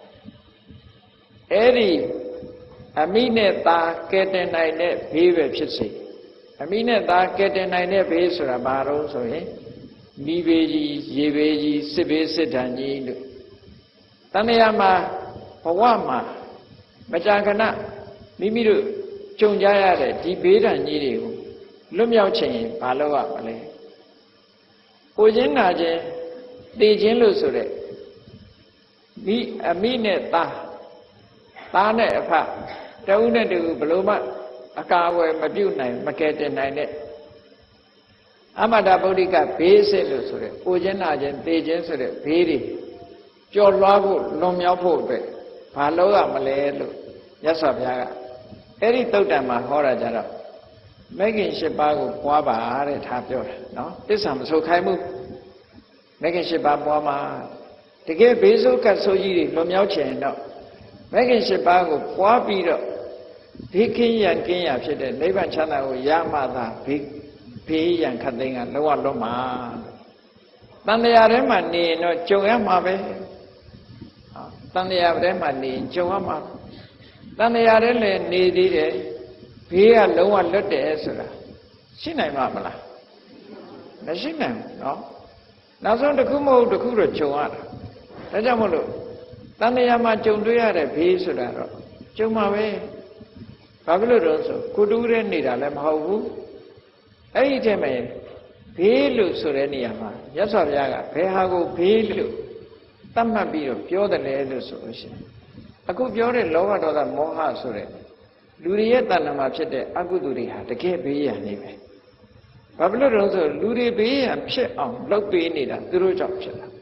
cái gì, amine ta cái tên này này bị về phía trên amine ta cái tên này này bị số là ba rồi số ấy mi bê gì, dê bê gì, sê bê sê đàn gì được. Ta này mà, hoa mà, mà chẳng cần á, mi mi được trông giá ra đấy, đi bê đàn gì đấy, lúc nhau chênh, bà lâu ạ bà lấy. Cô dân là chênh, tê chênh lúc số đấy, mi, à mi nè ta, ta nè phá, trâu nè được bà lâu mà, à cả quay mà biểu này, mà kê tên này nè. Amada Bodhika base lo so re ojen na jen te jen so re be ri pyo lwa pho lon myaw pho atwet ba law ya ma le lo Nyat Swa Bhaya ka eri Tautan ma ho ra ja do Megin eight pa ko pwa ba de tha pyo da no Tissa ma so khai mu Megin eight pa pwa ma takae be so kat so ji ri lon myaw chin do Megin eight pa ko pwa pi do Bhi khin yan kin ya phit de Nibbana chanda ko ya ma tha bhi Bhi yang khát tinh à lâu lâu mà, tan địa đấy mà nè nó trông em mà về, tန်တရားထဲမှာနေကြုံရမှာတန်တရားထဲလည်းနေသေးတယ်ဘေးကလုံးဝလွတ်တယ်ဆိုတာရှိနိုင်မှာမလားမရှိနိုင်ဘူးเนาะနောက်ဆုံးတစ်ခုမဟုတ်တစ်ခုတော့ကြုံရတာဒါကြောင့်မို့လို့တန်တရားမှာကြုံတွေ့ရတဲ့ဘေးဆိုတာတော့ကြုံမှာပဲဘာဖြစ်လို့တော့ဆိုကိုတူးရဲနေတာလည်းမဟုတ်ဘူးအဲ့ဒီတည်းမှာဘေးလို့ဆိုတဲ့နေရာမှာမြတ်စွာဘုရားကဘယ်ဟာကိုဘေးလို့သတ်မှတ်ပြီးတော့ပြောတယ်လဲလို့ဆိုလို့ရှိရင်အခုပြောတဲ့လောဘဒေါသမောဟဆိုတဲ့လူတွေရဲ့တဏ္ဍာမှာဖြစ်တဲ့အကုသိုလ်တွေဟာတကယ်ဘေးရန်နေပဲဘာဖြစ်လို့တော့ဆိုလူတွေဘေးရန်ဖြစ်အောင်လုပ်ပေးနေတာသူတို့ကြောင့်ဖြစ်တာ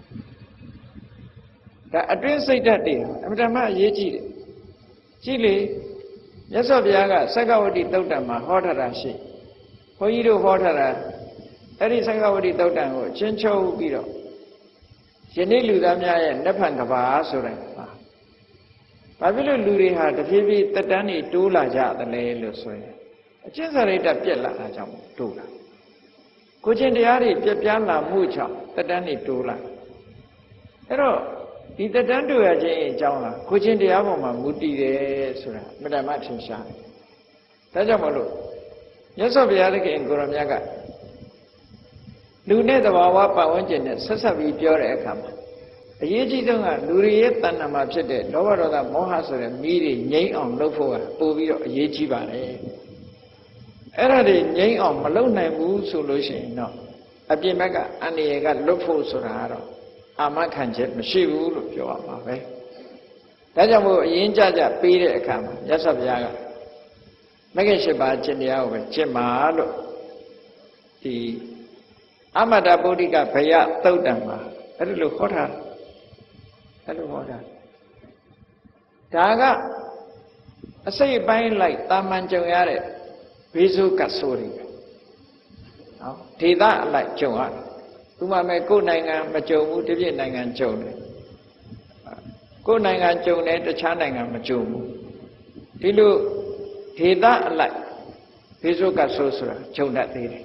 ဒါအတွင်းစိတ်ဓာတ်တွေအမှန်တမ်းအရေးကြီးတယ်ကြည့်လေမြတ်စွာဘုရားကစက္ကဝတိသုတ်တံမှာဟောထားတာရှိဘုန်းကြီးတို့ဟောထားတာအဲ့ဒီစက္ကဝတိသုတ်တံကိုချင်းချုပ်ပြီးတော့ယနေ့လူသားများရဲ့နတ်ဖန်ကဘာဆိုတဲ့ပါဘာဖြစ်လို့လူတွေဟာတဖြည်းဖြည်းတက်တန်းတွေတိုးလာကြသလဲလို့ဆိုရင်အကျင့်စာရိတ္တပြက်လာတာကြောင့်တိုးလာကိုချင်းတရားတွေပြက်ပြားလာမှုကြောင့်တက်တန်းတွေတိုးလာအဲ့တော့ဒီတက်တန်းတိုးရခြင်းအကြောင်းဟာကိုချင်းတရားပေါ်မှာမူတည်တယ်ဆိုတာအမှန်တမ်းထင်ရှားတယ်ဒါကြောင့်မလို့မြတ်စွာဘုရားသခင်ကိုရောမြတ်ကလူနဲ့သဘာဝပတ်ဝန်းကျင်နဲ့ဆက်ဆက်ပြီးပြောတဲ့အခါမှာအရေးကြီးဆုံးကလူတွေရဲ့တဏ္ဍာမှာဖြစ်တဲ့လောဘဒေါသမောဟဆိုတဲ့မိတွေငြိမ်းအောင်လုပ်ဖို့ကပို့ပြီးတော့အရေးကြီးပါတယ်အဲ့ဒါတွေငြိမ်းအောင်မလုပ်နိုင်ဘူးဆိုလို့ရှိရင်တော့အပြင်ဘက်ကအန္တရာယ်ကလွတ်ဖို့ဆိုတာကတော့အာမခံချက်မရှိဘူးလို့ပြောရမှာပဲဒါကြောင့်မို့အရင်ကြကြပေးတဲ့အခါမှာမြတ်စွာဘုရားကမဂ္ဂင်၈ပါးကျင့်တရားကိုပဲကျင့်ပါလို့ဒီအမတ္တဗုဒ္ဓိကဘယသုတ်တံမှာအဲ့လိုလိုဟောတာအဲ့လိုဟောတာဒါကအစိတ်အပိုင်းလိုက်တာမန်ကြုံရတဲ့ဘေးဆိုးကတ်ဆိုးတွေနော်ဒေသအလိုက်ကြုံရတယ်ဥပမာမဲ့ကိုယ်နိုင်ငံမကြုံဘူးတပြည့်နိုင်ငံကြုံတယ်ကိုယ်နိုင်ငံကြုံတယ်တခြားနိုင်ငံမကြုံဘူးဒီလိုဒေသအလိုက်ဘေးဆိုးကတ်ဆိုးဆိုတာကြုံတတ်သေးတယ်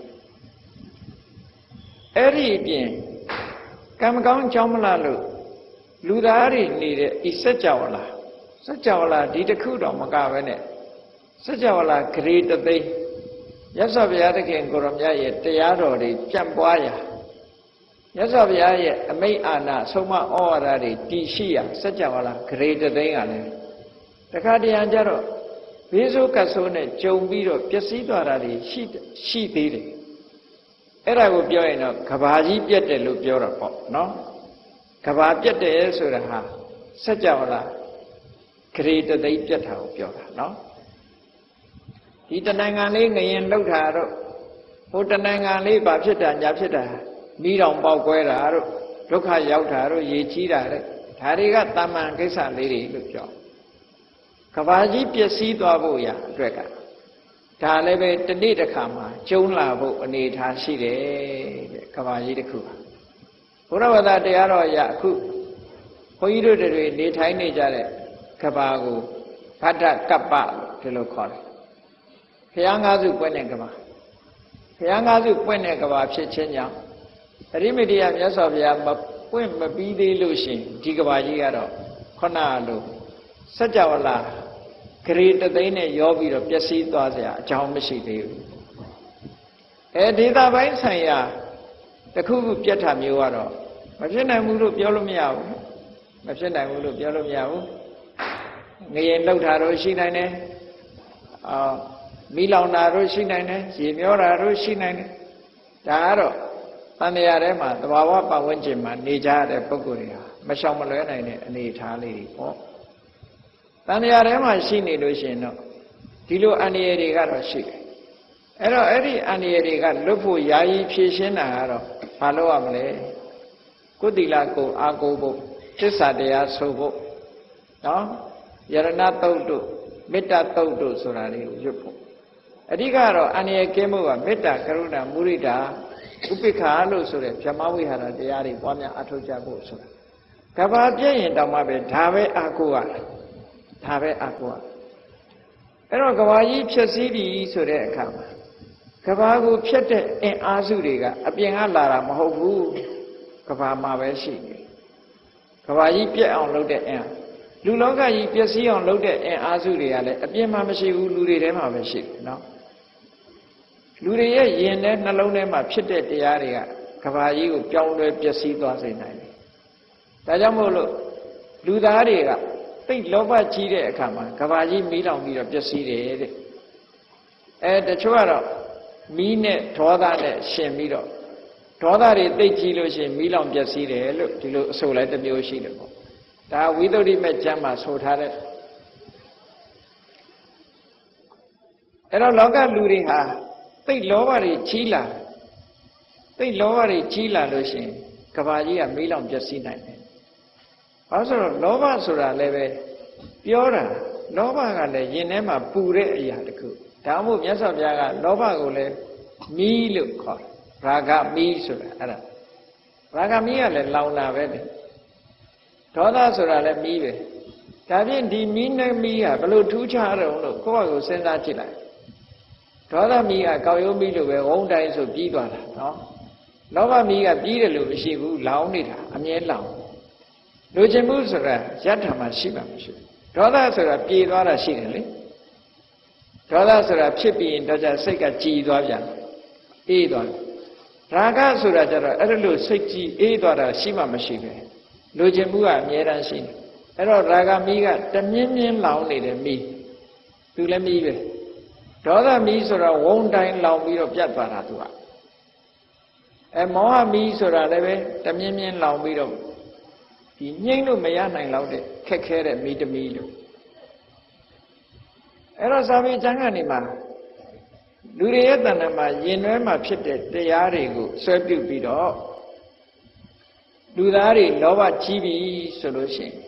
အဲ့ဒီအပြင်ကံမကောင်းကြောင်းမလားလို့လူသားတွေနေတဲ့ဤစัจ java လာစัจ java လာဒီတစ်ခုတော့မကပဲနဲ့စัจ java လာဂရေတသိန်းမြတ်စွာဘုရားသခင်ကိုရောမြတ်ရဲ့တရားတော်တွေပြန့်ပွားရာမြတ်စွာဘုရားရဲ့အမိန့်အာဏာဆုံးမဩဝါဒတွေတည်ရှိရာစัจ java လာဂရေတသိန်းကလည်းတခါတရံကြတော့ဘေးဆိုးကတ်ဆိုးနဲ့ကြုံပြီးတော့ပျက်စီးသွားတာတွေရှိရှိသေးတယ်အဲ့ဒါကိုပြောရင်တော့ကဘာကြီးပြတ်တယ်လို့ပြောတာပေါ့နော်ကဘာပြတ်တယ်ဆိုတာဟာစัจ java လာဂရေတသိန်းပြတ်တာကိုပြောတာနော်ဒီတနိုင်ငံလေးငရင်လှုပ်တာတော့ဟိုတနိုင်ငံလေးဘာဖြစ်တာညာဖြစ်တာမိတော်ပေါက်ကွဲတာတို့ဒုက္ခရောက်တာတို့ရေကြီးတာတဲ့ဒါတွေကတာမန်ကိစ္စလေးတွေလို့ပြောကဘာကြီးပျက်စီးသွားဖို့ရအတွက်ကဒါလည်းပဲတနေ့တစ်ခါမှာကျုံလာဖို့အနေထားရှိတယ်တဲ့ကဘာကြီးတစ်ခုပါဘုရားဝါဒတရားတော်အရအခုဘုန်းကြီးတို့တွေနေထိုင်နေကြတဲ့ကဘာကိုဗဒ္ဒကပ္ပလို့ဒီလိုခေါ်တယ်ဘုရားငါးစုပွင့်တဲ့ကဘာဘုရားငါးစုပွင့်တဲ့ကဘာဖြစ်ခြင်းကြောင့်အရိမတိယမြတ်စွာဘုရားမပွင့်မပြီးသေးလို့ရှင်ဒီကဘာကြီးကတော့ခုနလိုစัจ java လာဂရေတသိန်းနဲ့ရောပြီးတော့ပျက်စီးသွားစရာအကြောင်းမရှိသေးဘူးအဲဒေသပိုင်းဆိုင်ရာတခုခုပြတ်တာမျိုးကတော့မဖြစ်နိုင်ဘူးလို့ပြောလို့မရဘူးမဖြစ်နိုင်ဘူးလို့ပြောလို့မရဘူးငရင်လှုပ်တာတော့ရှိနိုင်တယ်အာမီးလောင်တာတော့ရှိနိုင်တယ်ရေမျောတာတော့ရှိနိုင်တယ်ဒါကတော့တန်တရားထဲမှာသဘာဝပတ်ဝန်းကျင်မှာနေကြတဲ့ပုဂ္ဂိုလ်တွေဟာမရှောင်မလွဲနိုင်တဲ့အနေအထားလေးတွေပေါ့တန်တရားထဲမှာရှိနေလို့ရှိရင်တော့ဒီလိုအန္တရာယ်တွေကတော့ရှိတယ်အဲ့တော့အဲ့ဒီအန္တရာယ်တွေကလွတ်ဖို့ယာယီဖြည့်ရှင်းတာကတော့မလုပ်ရမလဲကိုယ်တိလာကိုအာကိုဖို့သစ္စာတရားဆိုဖို့နော်ယရဏတုတ်တို့မေတ္တာတုတ်တို့ဆိုတာတွေကိုရွတ်ဖို့အဓိကတော့အန္တရာယ်ကင်းဖို့ကမေတ္တာကရုဏာမုဒိတာဥပိ္ပခာလို့ဆိုတဲ့ဗြဟ္မဝိဟာရတရားတွေပွားများအထောက်ကြဖို့ဆိုတာကဘာပြည့်ရင်တောင်မှပဲဒါပဲအာကိုရဒါပဲအာကိုရအဲ့တော့ကဘာကြီးဖြည့်စည်းပြီဆိုတဲ့အခါမှာကဘာကိုဖြတ်တဲ့အင်အားစုတွေကအပြင်ကလာတာမဟုတ်ဘူးကဘာမှာပဲရှိနေကဘာကြီးပြက်အောင်လုပ်တဲ့အင်လူလောကကြီးပျက်စီးအောင်လုပ်တဲ့အင်အားစုတွေကလည်းအပြင်းမှမရှိဘူးလူတွေထဲမှာပဲရှိတယ်နော်လူတွေရဲ့ယင်နဲ့နှလုံးထဲမှာဖြစ်တဲ့တရားတွေကကဘာကြီးကိုပြောင်းလဲပျက်စီးသွားစေနိုင်တယ်ဒါကြောင့်မို့လို့လူသားတွေကသိလောဘကြီးတဲ့အခါမှာကဘာကြီးမီးလောင်ပြီးတော့ပျက်စီးတယ်တဲ့အဲတချို့ကတော့မီးနဲ့ဒေါသနဲ့ရှင်ပြီးတော့ဒေါသတွေသိကြီးလို့ရှိရင်မီးလောင်ပျက်စီးတယ်လို့ဒီလိုအဆိုလိုက်တစ်မျိုးရှိတယ်ပေါ့ဒါဝိသုဒ္ဓိမဲ့ကျမ်းမှာဆိုထားတဲ့အဲ့တော့လောကလူတွေဟာသိလောဘတွေကြီးလာသိလောဘတွေကြီးလာလို့ရှိရင်ကဘာကြီးကမီးလောင်ပျက်စီးနိုင်တယ်ဘာလို့ဆိုတော့လောဘဆိုတာလည်းပဲပြောတာလောဘကလည်းယင်ထဲမှာပူတဲ့အရာတစ်ခုဒါမှမဟုတ်မြတ်စွာဘုရားကလောဘကိုလည်းမီးလို့ခေါ်တယ်ရာဂမီးဆိုတာအဲ့ဒါရာဂမီးကလည်းလောင်တာပဲလေဒေါသဆိုတာလည်းမီးပဲဒါဖြင့်ဒီမီးနဲ့မီးကဘလို့ထူးခြားတော့လို့ကိုယ့်ဘာကိုစဉ်းစားကြည့်လိုက်ဒေါသမီးကကောက်ရိုးမီးလို့ပဲဝုန်းတိုင်းဆိုပြီးသွားတာနော်လောဘမီးကပြီးတယ်လို့မရှိဘူးလောင်နေတာအမြဲလောင်လိုချင်မှုဆိုတာယတ္ထမှာရှိမှမရှိဘူးဒေါသဆိုတာပြေသွားတာရှိတယ်လေဒေါသဆိုတာဖြစ်ပြီးရင်တော့ကြစိတ်ကကြည်သွားပြန်အေးသွားတယ်ရာဂဆိုတာကြတော့အဲ့ဒါလို့စိတ်ကြည်အေးသွားတာရှိမှမရှိပဲလိုချင်မှုကအမြဲတမ်းရှိနေအဲ့တော့ရာဂမီးကတမြင်းမြင်းလောင်နေတဲ့မီးသူလည်းမီးပဲဒေါသမီးဆိုတာဝုန်းတိုင်းလောင်ပြီးတော့ပြတ်သွားတာသူကအဲမောဟမီးဆိုတာလည်းပဲတမြင်းမြင်းလောင်ပြီးတော့ဒီငြိမ့်လို့မရနိုင်လောက်တဲ့ခက်ခဲတဲ့မီးတမီးလို့အဲ့တော့စာပေကျမ်းကနေမှာလူတွေရဲ့တဏ္ဍာမှာယင်နွဲမှာဖြစ်တဲ့တရားတွေကိုဆွဲပြုတ်ပြီးတော့လူသားတွေလောဘကြီးပြီဆိုလို့ရှိရင်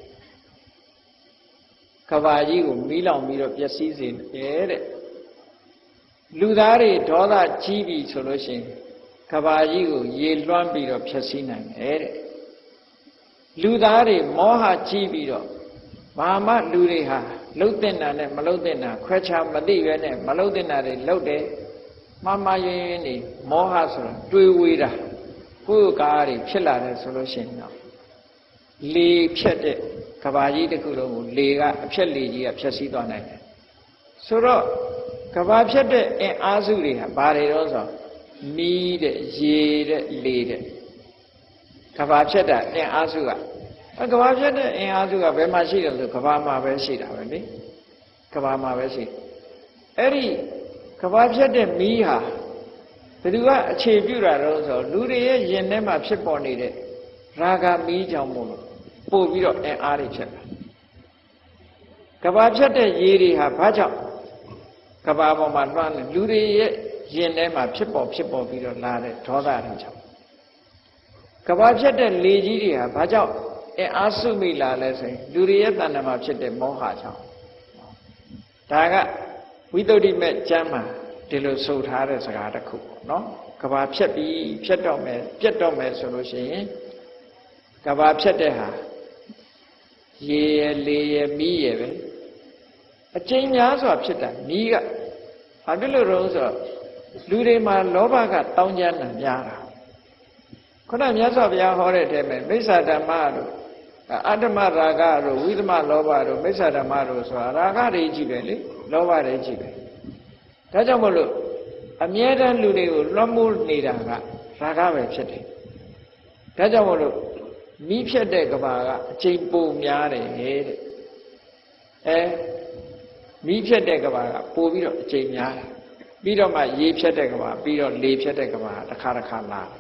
ကဘာကြီးကိုမီးလောင်ပြီးတော့ပျက်စီးစေတယ်တဲ့လူသားတွေဒေါသကြီးပြီဆိုလို့ရှိရင်ကဘာကြီးကိုရေလွှမ်းပြီးတော့ဖျက်ဆီးနိုင်တယ်တဲ့လူသားတွေမောဟကြီးပြီးတော့ဘာမှလူတွေဟာလှုပ်တဲ့နာနဲ့မလှုပ်တဲ့နာခွဲခြားမသိပဲနဲ့မလှုပ်တဲ့နာတွေလှုပ်တယ်မှားမှားရင်းရင်းနေမောဟဆိုတာတွေးဝေးတာကိုယ်ကားတွေဖြစ်လာတယ်ဆိုလို့ရှိရင်တော့လေဖြတ်တဲ့ကဘာကြီးတစ်ခုလုံးကိုလေကအဖြက်လေကြီးကဖြတ်စည်းသွားနိုင်တယ်ဆိုတော့ကဘာဖြတ်တဲ့အင်အားစုတွေဟာဘာတွေတော့ဆိုမီးတဲ့ရေတဲ့လေတဲ့ကဘာဖြတ်တဲ့အင်အားစုကကဘာဖြတ်တဲ့အင်အားစုကဘယ်မှာရှိတယ်ဆိုကဘာမှာပဲရှိတာပဲလေကဘာမှာပဲရှိအဲ့ဒီကဘာဖြတ်တဲ့မီးဟာဘယ်သူကအခြေပြုတာတော့ဆိုလူတွေရဲ့ယင်ထဲမှာဖြစ်ပေါ်နေတဲ့ရာဂမီးကြောင့်မို့လို့ပို့ပြီးတော့အင်အားတွေဖြစ်တာကဘာဖြတ်တဲ့ရေတွေဟာဘာကြောင့်ကဘာပေါ်မှာလွှမ်းနေလူတွေရဲ့ယင်ထဲမှာဖြစ်ပေါ်ဖြစ်ပေါ်ပြီးတော့လာတဲ့ဒေါသတွေကြောင့်ကဘာဖြတ်တဲ့လေကြီးတွေဟာဘာကြောင့်အင်အားစုမိလာလဲဆိုရင်လူတွေရဲ့တဏ္ဍာမှာဖြစ်တဲ့မောဟကြောင့်ဒါကဝိသုဒ္ဓိမဲ့ကျမ်းမှာဒီလိုဆိုထားတဲ့စကားတစ်ခုပေါ့နော်ကဘာဖြတ်ပြီးဖြတ်တော့မယ်ပြတ်တော့မယ်ဆိုလို့ရှိရင်ကဘာဖြတ်တဲ့ဟာရေရလေရမီးရပဲအကျဉ်းများစွာဖြစ်တာမီးကဘာဖြစ်လို့လဲဆိုတော့လူတွေမှာလောဘကတောင်းကြမ်းတာများတာခုနမြတ်စွာဘုရားဟောတဲ့အထဲမှာမိစ္ဆာဓမ္မတို့အတ္တမရာဂတို့ဝိသမလောဘတို့မိစ္ဆာဓမ္မတို့ဆိုတာရာဂတွေကြီးပဲလေလောဘတွေကြီးပဲဒါကြောင့်မို့လို့အမြဲတမ်းလူတွေကိုလွှမ်းမိုးနေတာကရာဂပဲဖြစ်တယ်ဒါကြောင့်မို့လို့မိဖြတ်တဲ့ကဘာကအချိန်ပိုများတယ်တဲ့အဲမိဖြတ်တဲ့ကဘာကပိုပြီးတော့အချိန်များတယ်ပြီးတော့မှရေဖြတ်တဲ့ကဘာပြီးတော့လေဖြတ်တဲ့ကဘာတစ်ခါတစ်ခါလာတယ်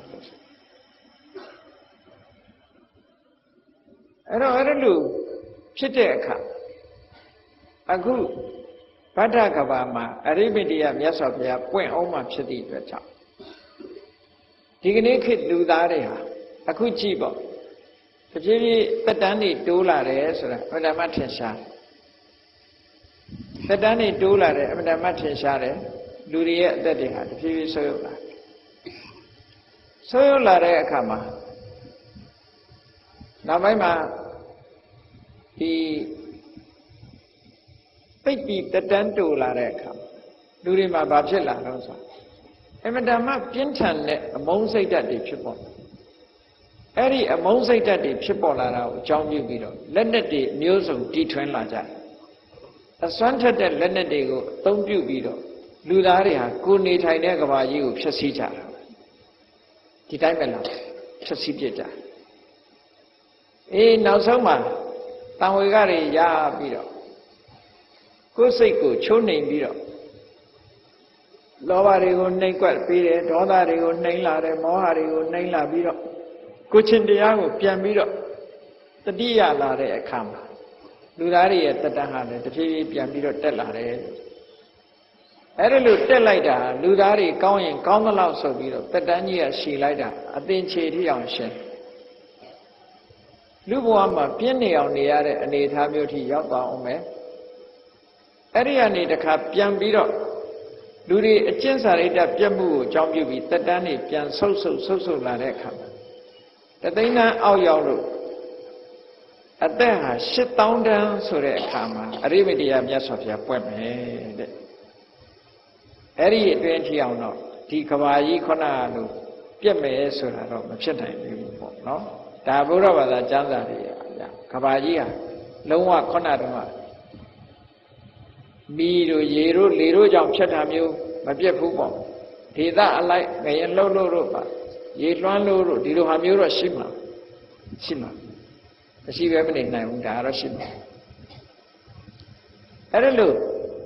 အဲ့တော့အဲ့လိုဖြစ်တဲ့အခါအခုဗဒ္ဒကဘာမှာအရိမတိယမြတ်စွာဘုရားပွင့်အောင်မှဖြစ်သည့်အတွက်ကြောင့်ဒီကနေ့ခေတ်လူသားတွေဟာအခုကြည့်ပေါ့တဖြည်းဖြည်းတက်တန်းတွေတိုးလာတယ်ဆိုတာအမှန်တမ်းထင်ရှားတယ်တက်တန်းတွေတိုးလာတယ်အမှန်တမ်းထင်ရှားတယ်လူတွေရဲ့အသက်တွေဟာတဖြည်းဖြည်းဆုပ်ယုတ်လာဆုပ်ယုတ်လာတဲ့အခါမှာနောက်ပိုင်းမှာဒီပိတ်ပြီးတက်တန်းတိုးလာတဲ့အခါလူတွေမှာဘာဖြစ်လာတော့ဆိုအမှန်တမ်းပြင်းထန်တဲ့အမုန်းစိတ်ဓာတ်တွေဖြစ်ပေါ်အဲ့ဒီအမုန်းစိတ်ဓာတ်တွေဖြစ်ပေါ်လာတာကိုအကြောင်းပြုပြီးတော့လက်နက်တွေမျိုးစုံတီထွင်လာကြတယ်အစွမ်းထက်တဲ့လက်နက်တွေကိုအသုံးပြုပြီးတော့လူသားတွေဟာကိုယ်နေထိုင်တဲ့ကမ္ဘာကြီးကိုဖျက်ဆီးကြတာဒီတိုင်းပဲလားဖျက်ဆီးပြစ်ကြအေးနောက်ဆုံးမှာတန်ဝေကတွေရပြီးတော့ကိုယ်စိတ်ကိုချိုးနှိမ်ပြီးတော့လောဘတွေကိုနှိမ်ကွက်ပြီးတယ်ဒေါသတွေကိုနှိမ်လာတယ်မောဟတွေကိုနှိမ်လာပြီးတော့ကိုယ်ချင်းတရားကိုပြန်ပြီးတော့တတိယလာတဲ့အခါမှာလူသားတွေရဲ့တတ္တဟာလည်းတဖြည်းဖြည်းပြန်ပြီးတော့တက်လာတယ်အဲ့ဒါလို့တက်လိုက်တာလူသားတွေကောင်းရင်ကောင်းသလောက်ဆိုပြီးတော့တတန်းကြီးကရှည်လိုက်တာအသင်ခြေထိအောင်ရှင်းလူဘဝမှာပြင်းနေအောင်နေရတဲ့အနေအထားမျိုးထိရောက်သွားအောင်မယ်အဲ့ဒီကနေတခါပြန်ပြီးတော့လူတွေအကျင့်စာရိတ္တပြတ်မှုကိုအကြောင်းပြုပြီးတတန်းတွေပြန်ဆုပ်ဆုပ်ဆုပ်ဆုပ်လာတဲ့အခါမှာတသိန်းတန်းအောက်ရောက်လို့အသက်ဟာရှစ်သောင်းတန်းဆိုတဲ့အခါမှာအရိမတ္တရာမြတ်စွာဘုရားပွက်မယ်တဲ့အဲ့ဒီအတွင်းထိအောင်တော့ဒီကဘာကြီးခုနကလို့ပြက်မယ်ဆိုတာတော့မဖြစ်နိုင်ဘူးပေါ့နော်ဒါဘုရားဘာသာကျမ်းစာတွေရကဘာကြီးဟာလုံးဝခုနတော့မီးတို့ရေတို့လေတို့ကြောင့်ဖြစ်တာမျိုးမပြက်ဘူးပေါ့ဒေသအလိုက်ငရင်လှုပ်လို့တို့ပါရေလွှမ်းလို့တို့ဒီလိုဟာမျိုးတော့ရှိမှာရှိမှာမရှိပဲမနေနိုင်ဘူးဒါတော့ရှိမှာအဲ့ဒါလို့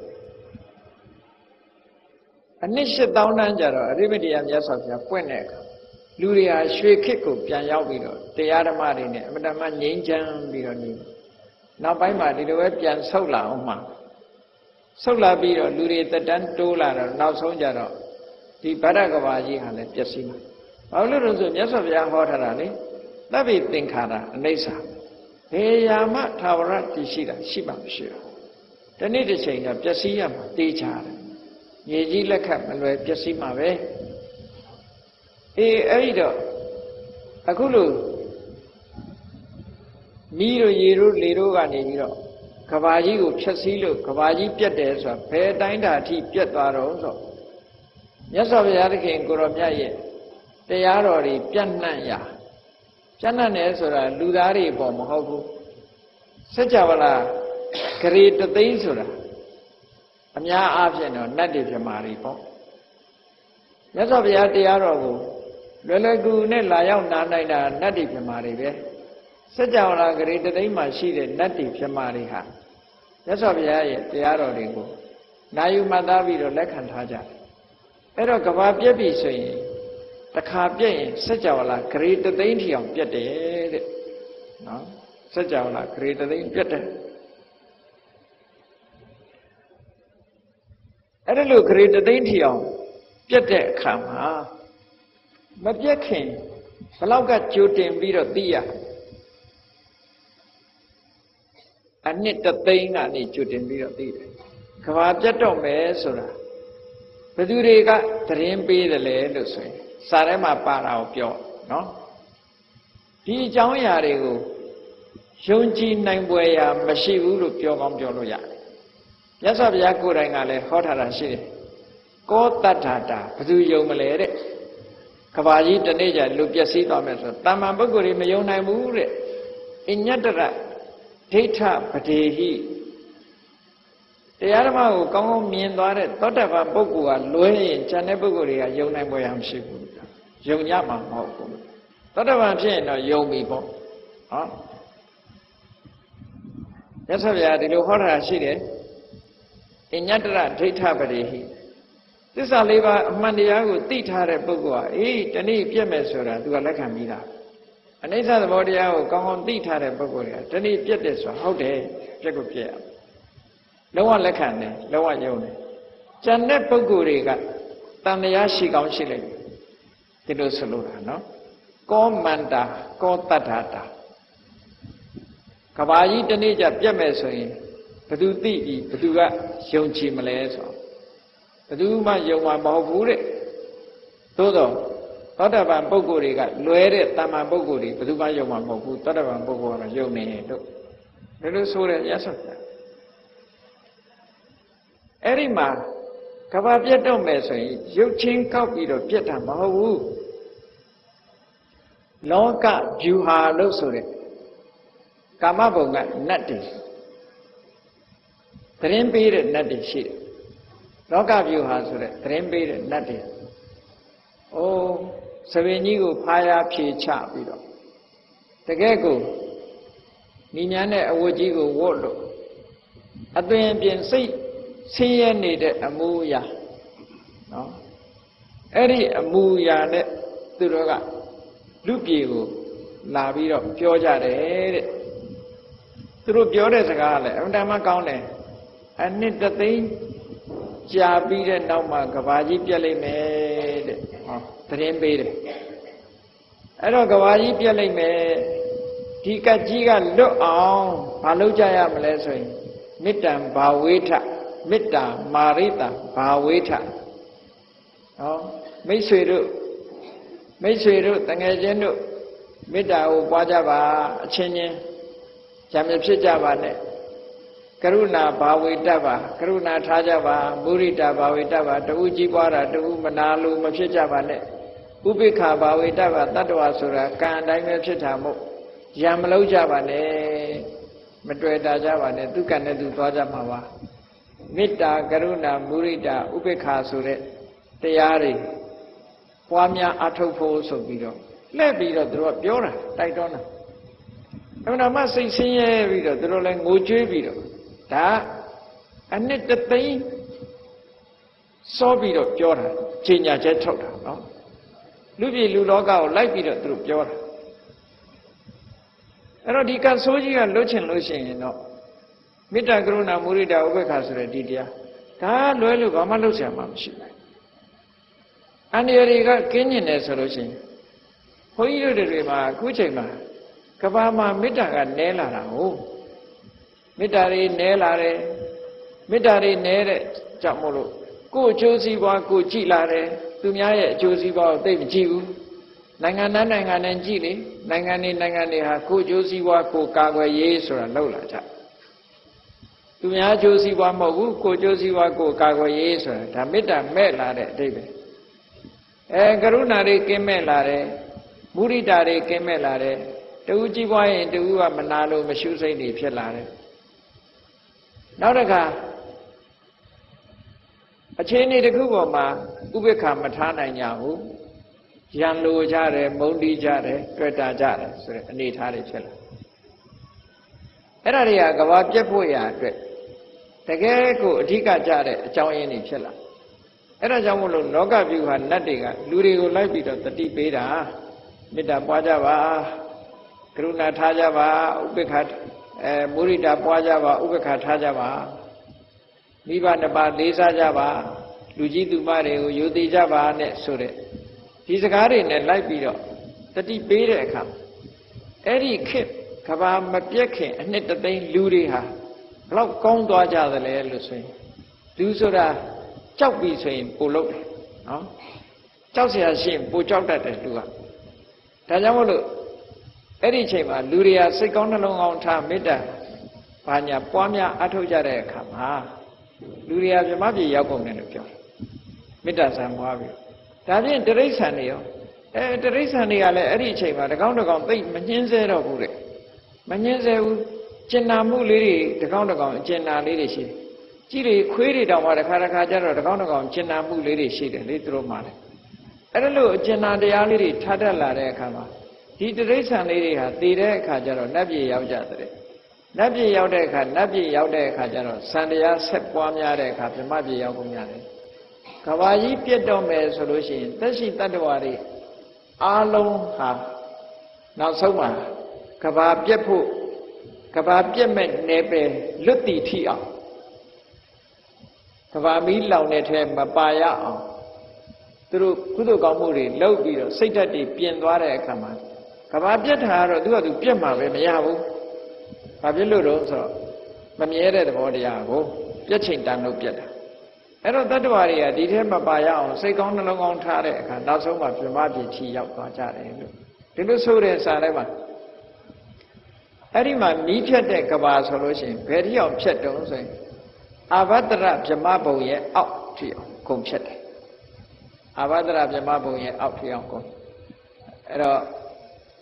အနည်းရှစ်သောင်းတန်းကြတော့အရိမတ္တရာမြတ်စွာဘုရားပွင့်တဲ့အခါလူတွေဟာရွှေခေတ်ကိုပြန်ရောက်ပြီးတော့တရားဓမ္မတွေနဲ့အမတမငြိမ်းချမ်းပြီးတော့နေနောက်ပိုင်းမှာဒီလိုပဲပြန်ဆုတ်လာအောင်မှဆုတ်လာပြီးတော့လူတွေတက်တန်းတိုးလာတော့နောက်ဆုံးကြတော့ဒီဗဒ္ဒကဘာကြီးဟာလည်းပျက်စီးမှာဘာလို့လဲဆိုမြတ်စွာဘုရားဟောထားတာလေသဗ္ဗေသင်္ခါရအနိစ္စဘယ်ရာမှထာဝရတည်ရှိတာရှိမှမရှိဘူးဒီနေ့တစ်ချိန်တော့ပျက်စီးရမှာတေးချတယ်မြေကြီးလက်ခတ်မလွယ်ပျက်စီးမှာပဲအေးအဲ့ဒီတော့အခုလို့မီးတို့ရေတို့လေတို့ကနေပြီးတော့ကဘာကြီးကိုဖျက်ဆီးလို့ကဘာကြီးပြတ်တယ်ဆိုတာဘယ်တိုင်းတာအထိပြတ်သွားတော့ဆိုမြတ်စွာဘုရားသခင်ကိုရောမြတ်ရဲ့တရားတော်တွေပြန့်နှံ့ရာပြန့်နှံ့တယ်ဆိုတာလူသားတွေပေါ်မဟုတ်ဘူးစัจ java လာဂရေတသိန်းဆိုတာအများအားဖြင့်တော့နတ်တွေပြမာတွေပေါ့မြတ်စွာဘုရားတရားတော်ကိုလွယ်လွယ်ကူကူနဲ့လာရောက်နားနိုင်တာနတ်တွေပြမာတွေပဲစัจ java လာဂရေတသိန်းမှာရှိတဲ့နတ်တွေပြမာတွေဟာမြတ်စွာဘုရားရဲ့တရားတော်တွေကိုနာယူမှတ်သားပြီးတော့လက်ခံထားကြတယ်အဲ့တော့ကဘာပြက်ပြီဆိုရင်တစ်ခါပြက်ရင်စัจ java လာဂရေတသိန်းထီအောင်ပြက်တယ်တဲ့နော်စัจ java လာဂရေတသိန်းပြက်တယ်အဲ့ဒါလို့ဂရေတသိန်းထီအောင်ပြက်တဲ့အခါမှာမပြက်ခင်ဘလောက်ကကြိုတင်ပြီးတော့သိရအနှစ်တသိန်းကနေကြိုတင်ပြီးတော့သိတယ်ကဘာပြတ်တော့မယ်ဆိုတာဘယ်သူတွေကသတင်းပေးတယ်လဲလို့ဆိုရင်စာထဲမှာပါတာကိုပြောနော်ဒီအကြောင်းအရာတွေကိုယုံကြည်နိုင်ပွဲရာမရှိဘူးလို့ပြောကောင်းပြောလို့ရတယ်မြတ်စွာဘုရားကိုယ်တိုင်ကလည်းဟောထားတာရှိတယ်ကောတတ္ထာတာဘယ်သူယုံမလဲတဲ့ကဘာကြီးတနေ့ကျလူပျက်စီးသွားမယ်ဆိုတာမန်ပုဂ္ဂိုလ်တွေမယုံနိုင်ဘူးတဲ့အညတရဒိဋ္ဌပဒေဟိတရားဓမ္မကိုကောင်းကောင်းမြင်သွားတဲ့သောတပန်ပုဂ္ဂိုလ်ကလွဲရင်ဉာဏ်တဲ့ပုဂ္ဂိုလ်တွေကယုံနိုင်ပွဲရမရှိဘူးယုံကြမှာမဟုတ်ဘူးသောတပန်ဖြစ်ရင်တော့ယုံပြီပေါ့ဟောမြတ်စွာဘုရားဒီလိုဟောတာရှိတယ်အညတရဒိဋ္ဌပဒေဟိသစ္စာလေးပါးအမှန်တရားကိုသိထားတဲ့ပုဂ္ဂိုလ်ဟာအေးတနေ့ပြည့်မယ်ဆိုတာသူကလက်ခံပြီးသားအနိစ္စသဘောတရားကိုကောင်းကောင်းသိထားတဲ့ပုဂ္ဂိုလ်တွေကတနေ့ပြည့်တယ်ဆိုတာဟုတ်တယ်ပြည့်ကိုပြည့်ရလုံးဝလက်ခံတယ်လုံးဝယုံတယ်ကျန်တဲ့ပုဂ္ဂိုလ်တွေကတန်တရားရှိကောင်းရှိလိုက်ဒီလိုဆိုလိုတာနော်ကောမန္တာကောတတ္ထာတာကဘာကြီးတနေ့ကျပြည့်မယ်ဆိုရင်ဘသူသိပြီးဘသူကယုံကြည်မလဲဆိုဘသူမှယုံမှာမဟုတ်ဘူးတဲ့သို့တော့သောတပန်ပုဂ္ဂိုလ်တွေကလွဲတဲ့တမ္မာပုဂ္ဂိုလ်တွေဘသူမှယုံမှာမဟုတ်ဘူးသောတပန်ပုဂ္ဂိုလ်ကတော့ယုံနေတို့ဒါလို့ဆိုတဲ့ရသော်အဲ့ဒီမှာကဘာပြတ်တော့မယ်ဆိုရင်ရုပ်ချင်းကောက်ပြီးတော့ပြတ်တာမဟုတ်ဘူး loka juha lo sore kama bonga natti tren pire natti shi loka juha sore tren pire natti oh saveni ko phaya phye cha pi do takae ko ni nya ne awat ji ko wot lo atwin pin siat sin ye nede amu ya no eri amu ya ne tu ro kaလူပြေကိုလာပြီးတော့ပြောကြတယ်တဲ့သူတို့ပြောတဲ့စကားကလည်းအမှန်တမ်းကောင်းတယ်အနှစ်တသိန်းကြာပြီးတဲ့နောက်မှာကဘာကြီးပြက်လိုက်မယ်တဲ့ဟောသတင်းပေးတယ်အဲ့တော့ကဘာကြီးပြက်လိုက်မယ်ဒီကတ်ကြီးကလွတ်အောင်မလုပ်ကြရမလဲဆိုရင်မေတ္တံဘာဝေထမေတ္တာမာရိတဘာဝေထဟောမိတ်ဆွေတို့မိတ်ဆွေတို့တငယ်ချင်းတို့မေတ္တာကိုပွားကြပါအချင်းချင်းဇာမဖြစ်ကြပါနဲ့ကရုဏာဘာဝေတ္တပါကရုဏာထားကြပါမုရိတာဘာဝေတ္တပါတူကြီးပွားတာတူမနာလို့မဖြစ်ကြပါနဲ့ဥပိ္ပခာဘာဝေတ္တပါတတ္တဝါဆိုတာကံအတိုင်းပဲဖြစ်တာမို့ရံမလုံးကြပါနဲ့မတွေ့တာကြပါနဲ့သူကံနဲ့သူသွားကြမှာပါမေတ္တာကရုဏာမုရိတာဥပိ္ပခာဆိုတဲ့တရားတွေပွားများအထုတ်ဖို့ဆိုပြီးတော့လှည့်ပြီးတော့သူတို့ကပြောတာတိုက်တွန်းတာအဲ့ဒါမှစိတ်ဆင်းရဲပြီးတော့သူတို့လည်းငိုကြွေးပြီးတော့ဒါအနှစ်တသိန်းစောပြီးတော့ပြောတာချိန်ညာချက်ထုတ်တာနော်လူပြည်လူလောကကိုလိုက်ပြီးတော့သူတို့ပြောတာအဲ့တော့ဒီကဆိုးကြီးကလွတ်ချင်လို့ရှိရင်တော့မေတ္တာကရုဏာမုရိဒာဥပေက္ခဆိုတဲ့ဒီတရားဒါလွဲလို့ဘာမှလုပ်ဆရာမှမရှိဘူးအန္တရာယ်တွေကကင်းကျင်တယ်ဆိုလို့ရှိရင်ဘုန်းကြီးတို့တွေမှာအခုချိန်မှာကဘာမှာမေတ္တာကနဲလာတာဟုတ်မေတ္တာတွေနဲလာတယ်မေတ္တာတွေနဲတဲ့ကြောင့်မို့လို့ကိုယ်အကျိုးစီးပွားကိုကြည်လာတယ်သူများရဲ့အကျိုးစီးပွားကိုသိမကြည့်ဘူးနိုင်ငံသားနိုင်ငံနဲ့ကြည်လေနိုင်ငံနေနိုင်ငံတွေဟာကိုယ်အကျိုးစီးပွားကိုကာကွယ်ရေးဆိုတာလောက်လာကြသူများအကျိုးစီးပွားမဟုတ်ဘူးကိုယ်အကျိုးစီးပွားကိုကာကွယ်ရေးဆိုတာဒါမေတ္တာမဲ့လာတဲ့အဓိပ္ပာယ်အဲကရုဏာတွေကင်းမဲ့လာတယ်မုရိဒာတွေကင်းမဲ့လာတယ်တူကြည့်ပွားရင်တူကမနာလို့မရှုစိတ်တွေဖြစ်လာတယ်နောက်တစ်ခါအခြေအနေတစ်ခုပေါ်မှာဥပိ္ပခာမထားနိုင်ကြဘူးရန်လိုကြတယ်မုန်းတီးကြတယ်တွေ့တာကြတယ်ဆိုတဲ့အနေအထားတွေဖြစ်လာအဲ့ဒါတွေကကဘာပြက်ဖို့ရာအတွက်တကယ်ကိုအဓိကကြတဲ့အကြောင်းရင်းတွေဖြစ်လာအဲ့ဒါကြောင့်မို့လို့လောကဗျူဟာနတ်တွေကလူတွေကိုလိုက်ပြီးတော့တတိပေးတာမေတ္တာပွားကြပါကရုဏာထားကြပါဥပေက္ခအဲမုရိဒာပွားကြပါဥပေက္ခထားကြပါမိဘနှစ်ပါးလေးစားကြပါလူကြီးသူမတွေကိုယုံကြည်ကြပါနဲ့ဆိုတဲ့ဒီစကားတွေနဲ့လိုက်ပြီးတော့တတိပေးတဲ့အခါအဲ့ဒီခေတ်ကဘာမပြက်ခင်အနှစ်တသိန်းလူတွေဟာဘလောက်ကောင်းသွားကြသလဲလို့ဆိုရင်လူဆိုတာကြောက်ပြီဆိုရင်ပိုလို့တယ်နော်ကြောက်เสียရှိရင်ပိုကြောက်တတ်တယ်လူကဒါကြောင့်မို့လို့အဲ့ဒီအချိန်မှာလူတွေကစိတ်ကောင်းနှလုံးကောင်းထားမေတ္တာဘာညာပွားများအထောက်ကြတဲ့အခါမှာလူတွေကမြမပြေရောက်ကုန်တယ်လို့ပြောမေတ္တာဆံပွားပြီးဒါဖြင့်တိရစ္ဆာန်တွေရောအဲတိရစ္ဆာန်တွေကလည်းအဲ့ဒီအချိန်မှာတကောင်းတကောင်သိမညှင်းဆဲတော့ဘူးတဲ့မညှင်းဆဲဘူးကျင်နာမှုလေးတွေတကောင်းတကောင်အကျင်နာလေးတွေရှိတယ်ကြည့်လေခွေးတွေတောင်မှတစ်ခါတစ်ခါကျတော့တကောင်းတကောင်ကျင်နာမှုလေးတွေရှိတယ်လေသူတို့မှလည်းအဲ့ဒါလို့အကျင်နာတရားလေးတွေထားတတ်လာတဲ့အခါမှာဒီတိရစ္ဆာန်လေးတွေဟာတည်တဲ့အခါကျတော့နတ်ပြည်ရောက်ကြတဲ့နတ်ပြည်ရောက်တဲ့အခါနတ်ပြည်ရောက်တဲ့အခါကျတော့စံတရားဆက်ပွားများတဲ့အခါမြမပြည်ရောက်ကုန်ရတယ်ကဘာကြီးပြတ်တော့မယ်ဆိုလို့ရှိရင်သက်ရှိတတ္တဝါတွေအားလုံးဟာနောက်ဆုံးမှာကဘာပြတ်ဖို့ကဘာပြတ်မဲ့နယ်ပယ်လွတ်တည်ထီအောင်ကဘာမီးလောင်တဲ့ထဲမပါရအောင်သူတို့ကုသိုလ်ကောင်းမှုတွေလုပ်ပြီးတော့စိတ်ဓာတ်တွေပြင်သွားတဲ့အခါမှာကဘာပြတ်တာကတော့သူကသူပြတ်မှာပဲမရဘူး။ဘာဖြစ်လို့တော့ဆိုတော့မမြဲတဲ့သဘောတရားကိုပြတ်ချိန်တန်လို့ပြတ်တာ။အဲ့တော့တတ္တဝါတွေကဒီထဲမှာပါရအောင်စိတ်ကောင်းနှလုံးကောင်းထားတဲ့အခါနောက်ဆုံးမှာပြမပြည့်ချီရောက်သွားကြတယ်လို့ဒီလိုဆိုတဲ့စာထဲမှာအဲ့ဒီမှာနီးဖြတ်တဲ့ကဘာဆိုလို့ရှိရင်ဘယ်တိအောင်ဖြတ်တုံးဆိုရင်အာဘဒရဗြဟ္မဘုံရဲ့အောက်ထိအောင်ကုန်ဖြတ်တယ်အာဘဒရဗြဟ္မဘုံရဲ့အောက်ထိအောင်ကုန်အဲ့တော့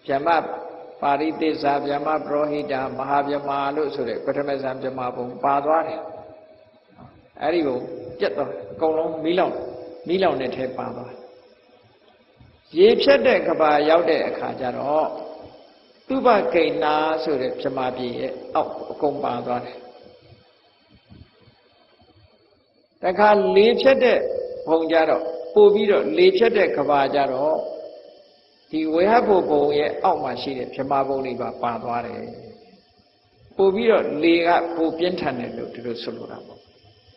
ဗျမပါရိသေဇာဗျမပရောဟိတာမဟာဗျမာလို့ဆိုတဲ့ပထမဇန်ဗျမဘုံပါသွားတယ်အဲ့ဒီကိုပြတ်သွားအကုန်လုံးမီးလောင်မီးလောင်တဲ့ထဲပါသွားရေဖြတ်တဲ့ကဘာရောက်တဲ့အခါကျတော့သူဘဂိဏာဆိုတဲ့ဗျမပြည်ရဲ့အောက်အကုန်ပါသွားတယ်တခါလေဖြတ်တဲ့ဘုံကြတော့ပို့ပြီးတော့လေဖြတ်တဲ့ကဘာကြတော့ဒီဝေဟဘုံဘုံရဲ့အောက်မှာရှိတဲ့ဗြဟ္မာဘုံလေးပါပါသွားတယ်ပို့ပြီးတော့လေကပိုပြင်းထန်တယ်လို့ဒီလိုဆိုလိုတာပေါ့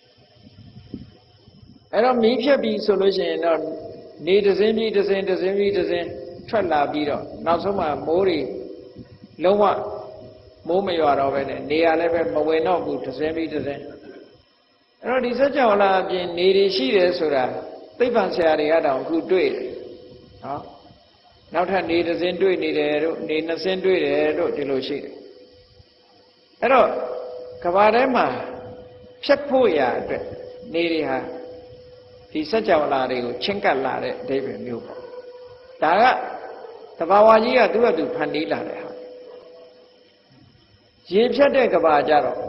အဲ့တော့မီးဖြတ်ပြီးဆိုလို့ရှိရင်တော့နေတစင်းပြီးတစင်းတစင်းပြီးတစင်းထွက်လာပြီးတော့နောက်ဆုံးမှမိုးတွေလုံးဝမိုးမရွာတော့ပဲနဲ့နေရာလည်းပဲမဝင်တော့ဘူးတစင်းပြီးတစင်းအဲ့တော့ဒီစัจ java လာအပြင်နေတွေရှိတယ်ဆိုတာသိပ္ပံဆရာတွေကတောင်အခုတွေ့တယ်နော်နောက်ထပ်နေတစ်စင်းတွေ့နေတယ်တို့နေနှစ်စင်းတွေ့တယ်တို့ဒီလိုရှိတယ်အဲ့တော့ကဘာထဲမှာဖြတ်ဖို့ရအတွက်နေတွေဟာဒီစัจ java လာတွေကိုချင်းကပ်လာတဲ့အဓိပ္ပာယ်မျိုးပေါ့ဒါကတဘာဝကြီးကသူ့အတူဖန်တီးလာတဲ့ဟာရေဖြတ်တဲ့ကဘာကြတော့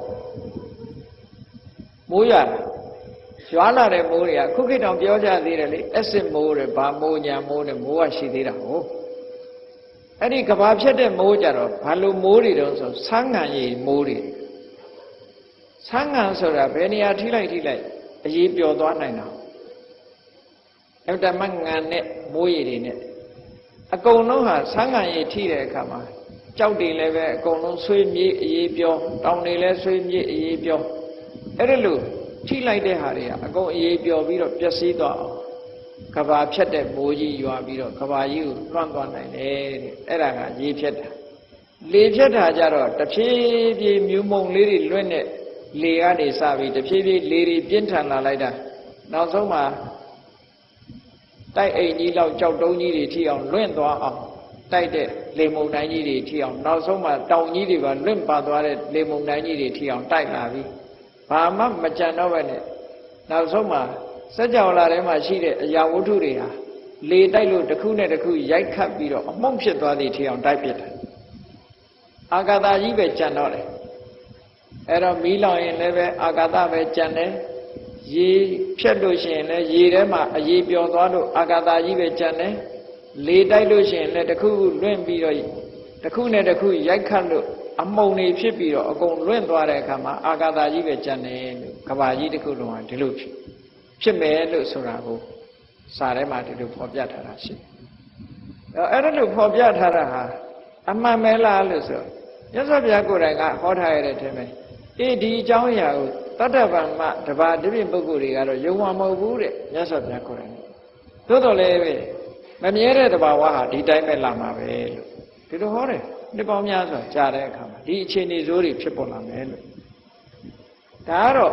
မိုးရလာရွာလာတဲ့မိုးတွေကခုခေတ်တောင်ပြောကြသေးတယ်လေအက်စစ်မိုးတွေဘာမိုးညာမိုးတွေမိုးကရှိသေးတာဟုတ်အဲ့ဒီကဘာဖြတ်တဲ့မိုးကြတော့ဘာလို့မိုးတွေတုံးဆိုဆန်းငံရီမိုးတွေဆန်းငံဆိုတာဘယ်နေရာထိလိုက်ထိလိုက်အရေးပျော်သွားနိုင်တာအဲ့ဒါမှငံနဲ့မိုးရီတွေနဲ့အကုန်လုံးဟာဆန်းငံရီထိတဲ့အခါမှာကြောက်တွေလည်းပဲအကုန်လုံးဆွေးမြေ့အရေးပျော်တောင်တွေလည်းဆွေးမြေ့အရေးပျော်အဲ့ဒါလို့ထိလိုက်တဲ့ဟာတွေကအကုန်အေးပျော်ပြီးတော့ပျက်စီးသွားအောင်ကဘာဖြတ်တဲ့မိုးကြီးရွာပြီးတော့ကဘာကြီးကိုလွှမ်းသွားနိုင်တယ်တဲ့အဲ့ဒါကရေဖြတ်တာလေဖြတ်တာကြတော့တဖြည်းဖြည်းမြူးမုံလေးတွေလွင့်တဲ့လေကနေစပြီးတဖြည်းဖြည်းလေတွေပြင်းထန်လာလိုက်တာနောက်ဆုံးမှာတိုက်အိမ်ကြီးလောက်ကြောက်တုံးကြီးတွေထိအောင်လွင့်သွားအောင်တိုက်တဲ့လေမုန်တိုင်းကြီးတွေထိအောင်နောက်ဆုံးမှာတောင်ကြီးတွေပါလွင့်ပါသွားတဲ့လေမုန်တိုင်းကြီးတွေထိအောင်တိုက်လာပြီးဘာမှမကြံတော့ပဲနဲ့နောက်ဆုံးမှာစัจ java လာထဲမှာရှိတဲ့အရာဝတ္ထုတွေဟာလေတိုက်လို့တစ်ခုနဲ့တစ်ခုရိုက်ခတ်ပြီးတော့အမှုန့်ဖြစ်သွားသည်ထီအောင်တိုက်ပြစ်တယ်အာကာသကြီးပဲကြံတော့တယ်အဲ့တော့မီးလောင်ရင်လည်းပဲအာကာသပဲကြံတယ်ရေဖြတ်လို့ရှိရင်လည်းရေထဲမှာအရေပျော်သွားလို့အာကာသကြီးပဲကြံတယ်လေတိုက်လို့ရှိရင်လည်းတစ်ခုခုလွင့်ပြီးတော့တစ်ခုနဲ့တစ်ခုရိုက်ခတ်လို့အမုံတွေဖြစ်ပြီးတော့အကုန်လွင့်သွားတဲ့အခါမှာအာကာသကြီးပဲကြံတယ်လို့ကဘာကြီးတစ်ခုလုံးကဒီလိုဖြစ်ဖြစ်မယ်လို့ဆိုတာကိုစာထဲမှာဒီလိုဖော်ပြထားတာရှိတယ်။အဲ့ဒါလို့ဖော်ပြထားတာဟာအမှန်ပဲလားလို့ဆိုမြတ်စွာဘုရားကိုယ်တိုင်ကဟောထားရတဲ့ထဲမှာအေးဒီအကြောင်းအရာကိုတတ္တဗံမတပါတိပိပုဂ္ဂိုလ်တွေကတော့ယုံမှာမဟုတ်ဘူးတဲ့မြတ်စွာဘုရားကိုယ်တိုင်သို့တော်လည်းပဲမမြဲတဲ့တဘာဝဟာဒီတိုင်းပဲလာမှာပဲလို့ဒီလိုဟောတယ်နှစ်ပေါင်းများစွာကြာတဲ့အခါမှာဒီအခြေအနေဆိုးတွေဖြစ်ပေါ်လာမယ်လို့ဒါကတော့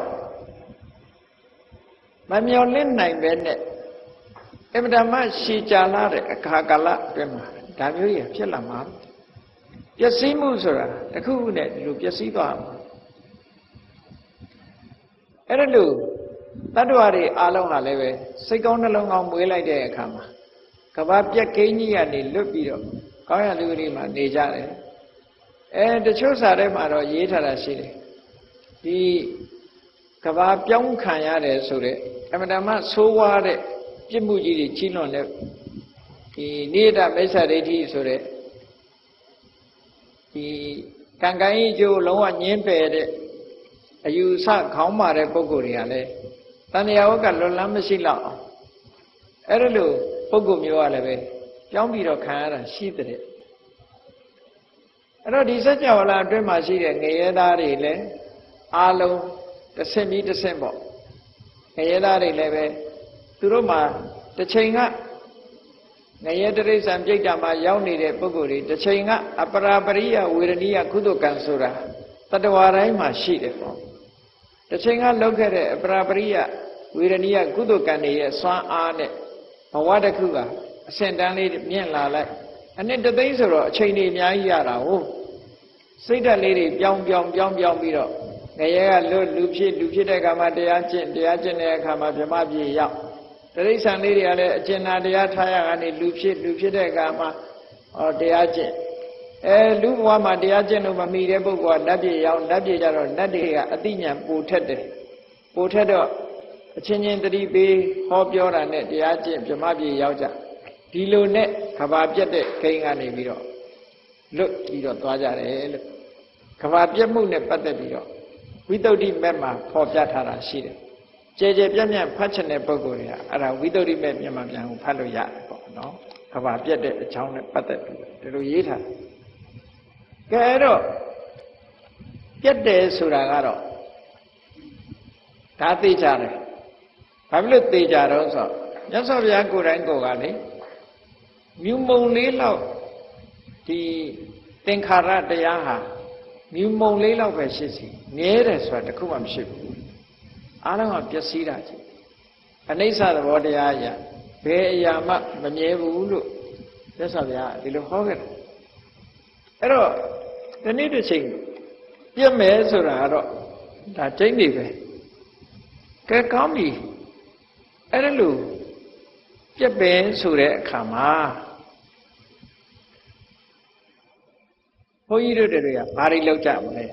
မမျော်လင့်နိုင်ပဲနဲ့အမှန်တမ်းရှည်ကြာလာတဲ့အခါကာလအတွင်းမှာဒါမျိုးကြီးဖြစ်လာမှာပျက်စီးမှုဆိုတာတစ်ခုခုနဲ့ဒီလိုပျက်စီးသွားမှာအဲ့ဒါလို့တတ္တဝါတွေအားလုံးဟာလည်းပဲစိတ်ကောင်းနှလုံးကောင်းမွေးလိုက်တဲ့အခါမှာကဘာပြက်ကိန်းကြီးကနေလွတ်ပြီးတော့ကောင်းရလူတွေမှာနေကြတယ်အဲတချို့စာထဲမှာတော့ရေးထားတာရှိတယ်ဒီကဘာပြောင်းခံရတယ်ဆိုတဲ့အမှန်တမ်းဆိုးဝါးတဲ့ပြစ်မှုကြီးတွေကြီးလွန်တဲ့ဒီနိဒမိစ္ဆာဒိဋ္ဌိဆိုတဲ့ဒီကံကံကြီးကျိုးလုံးဝညင်းပယ်တဲ့အယူဆခေါင်းမာတဲ့ပုဂ္ဂိုလ်တွေကလည်းတဏှာဝကလွတ်လန်းမရှိတော့အောင်အဲ့ဒါလို့ပုဂ္ဂိုလ်မျိုးကလည်းပဲပြောင်းပြီးတော့ခံရတာရှိတဲ့အဲ့တော့ဒီစัจ java လာအတွင်းမှာရှိတဲ့ငရဲသားတွေလည်းအာလုံးတစ်ဆင့်ပြီးတစ်ဆင့်ပေါ့ငရဲသားတွေလည်းပဲသူတို့မှာတစ်ချိန်ကငရဲတရိစ္ဆာန်ပြိတ္တာမှာရောက်နေတဲ့ပုဂ္ဂိုလ်တွေတစ်ချိန်ကအပရာပရိယဝေရဏိယကုသကံဆိုတာတတ္တဝါတိုင်းမှာရှိတယ်ပေါ့တစ်ချိန်ကလောက်ခဲ့တဲ့အပရာပရိယဝေရဏိယကုသကံတွေရဲ့စွမ်းအားနဲ့ဘဝတစ်ခုကအဆင့်တန်းလေးမြင့်လာလိုက်အနှစ်တသိန်းဆိုတော့အချိန်တွေအများကြီးရတာဟုတ်စိတ်ဓာတ်လေးတွေပြောင်းပြောင်းပြောင်းပြောင်းပြီးတော့ငရဲကလွတ်လူဖြစ်လူဖြစ်တဲ့အခါမှာတရားကျင့်တရားကျင့်တဲ့အခါမှာဗြဟ္မပြည်ရောက်တိရစ္ဆာန်လေးတွေကလည်းအကျဉ်းနာတရားထားရကနေလူဖြစ်လူဖြစ်တဲ့အခါမှာဘဩတရားကျင့်အဲလူဘဝမှာတရားကျင့်လို့မမီတဲ့ပုဂ္ဂိုလ်ကနတ်ပြည်ရောက်နတ်ပြည်ကြတော့နတ်တွေကအသိဉာဏ်ပိုထက်တယ်ပိုထက်တော့အချင်းချင်းတတိပေးဟောပြောတာနဲ့တရားကျင့်ဗြဟ္မပြည်ရောက်ကြဒီလိုနဲ့ကဘာပြတ်တဲ့ဂိမ်းကနေပြီးတော့လွတ်ပြီးတော့သွားကြတယ်လို့ကဘာပြတ်မှုနဲ့ပတ်သက်ပြီးတော့ဝိသုဒ္ဓိမက်မှာဖော်ပြထားတာရှိတယ်ကြဲကြဲပြန့်ပြန့်ဖတ်ချင်တဲ့ပုဂ္ဂိုလ်တွေကအဲ့ဒါဝိသုဒ္ဓိမက်မြန်မာပြန်ကိုဖတ်လို့ရတယ်ပေါ့နော်ကဘာပြတ်တဲ့အကြောင်းနဲ့ပတ်သက်ပြီးဒီလိုရေးထားတယ်ကဲအဲ့တော့ပြတ်တယ်ဆိုတာကတော့ဒါသိကြတယ်ဘာဖြစ်လို့သိကြတော့ဆိုမြတ်စွာဘုရားကိုယ်တိုင်ကိုယ်ကလေမြူမုံလေးလောက်ဒီသင်္ခါရတရားဟာမြူမုံလေးလောက်ပဲရှိစီငဲတယ်ဆိုတာတခုမှမရှိဘူးအားလုံးကပျက်စီးတာကြီးအနိစ္စသဘောတရားအရာဘယ်အရာမှမမြဲဘူးလို့မြတ်စွာဘုရားဒီလိုဟောခဲ့တယ်အဲ့တော့ဒီနေ့တစ်ချိန်ပြည့်မယ်ဆိုတာကတော့ဒါကျိန်းနေပဲကဲကောင်းပြီအဲ့ဒါလို့ပြည့်ပင်ဆိုတဲ့အခါမှာဘုန်းကြီးတို့တွေကဘာတွေလောက်ကြမလဲ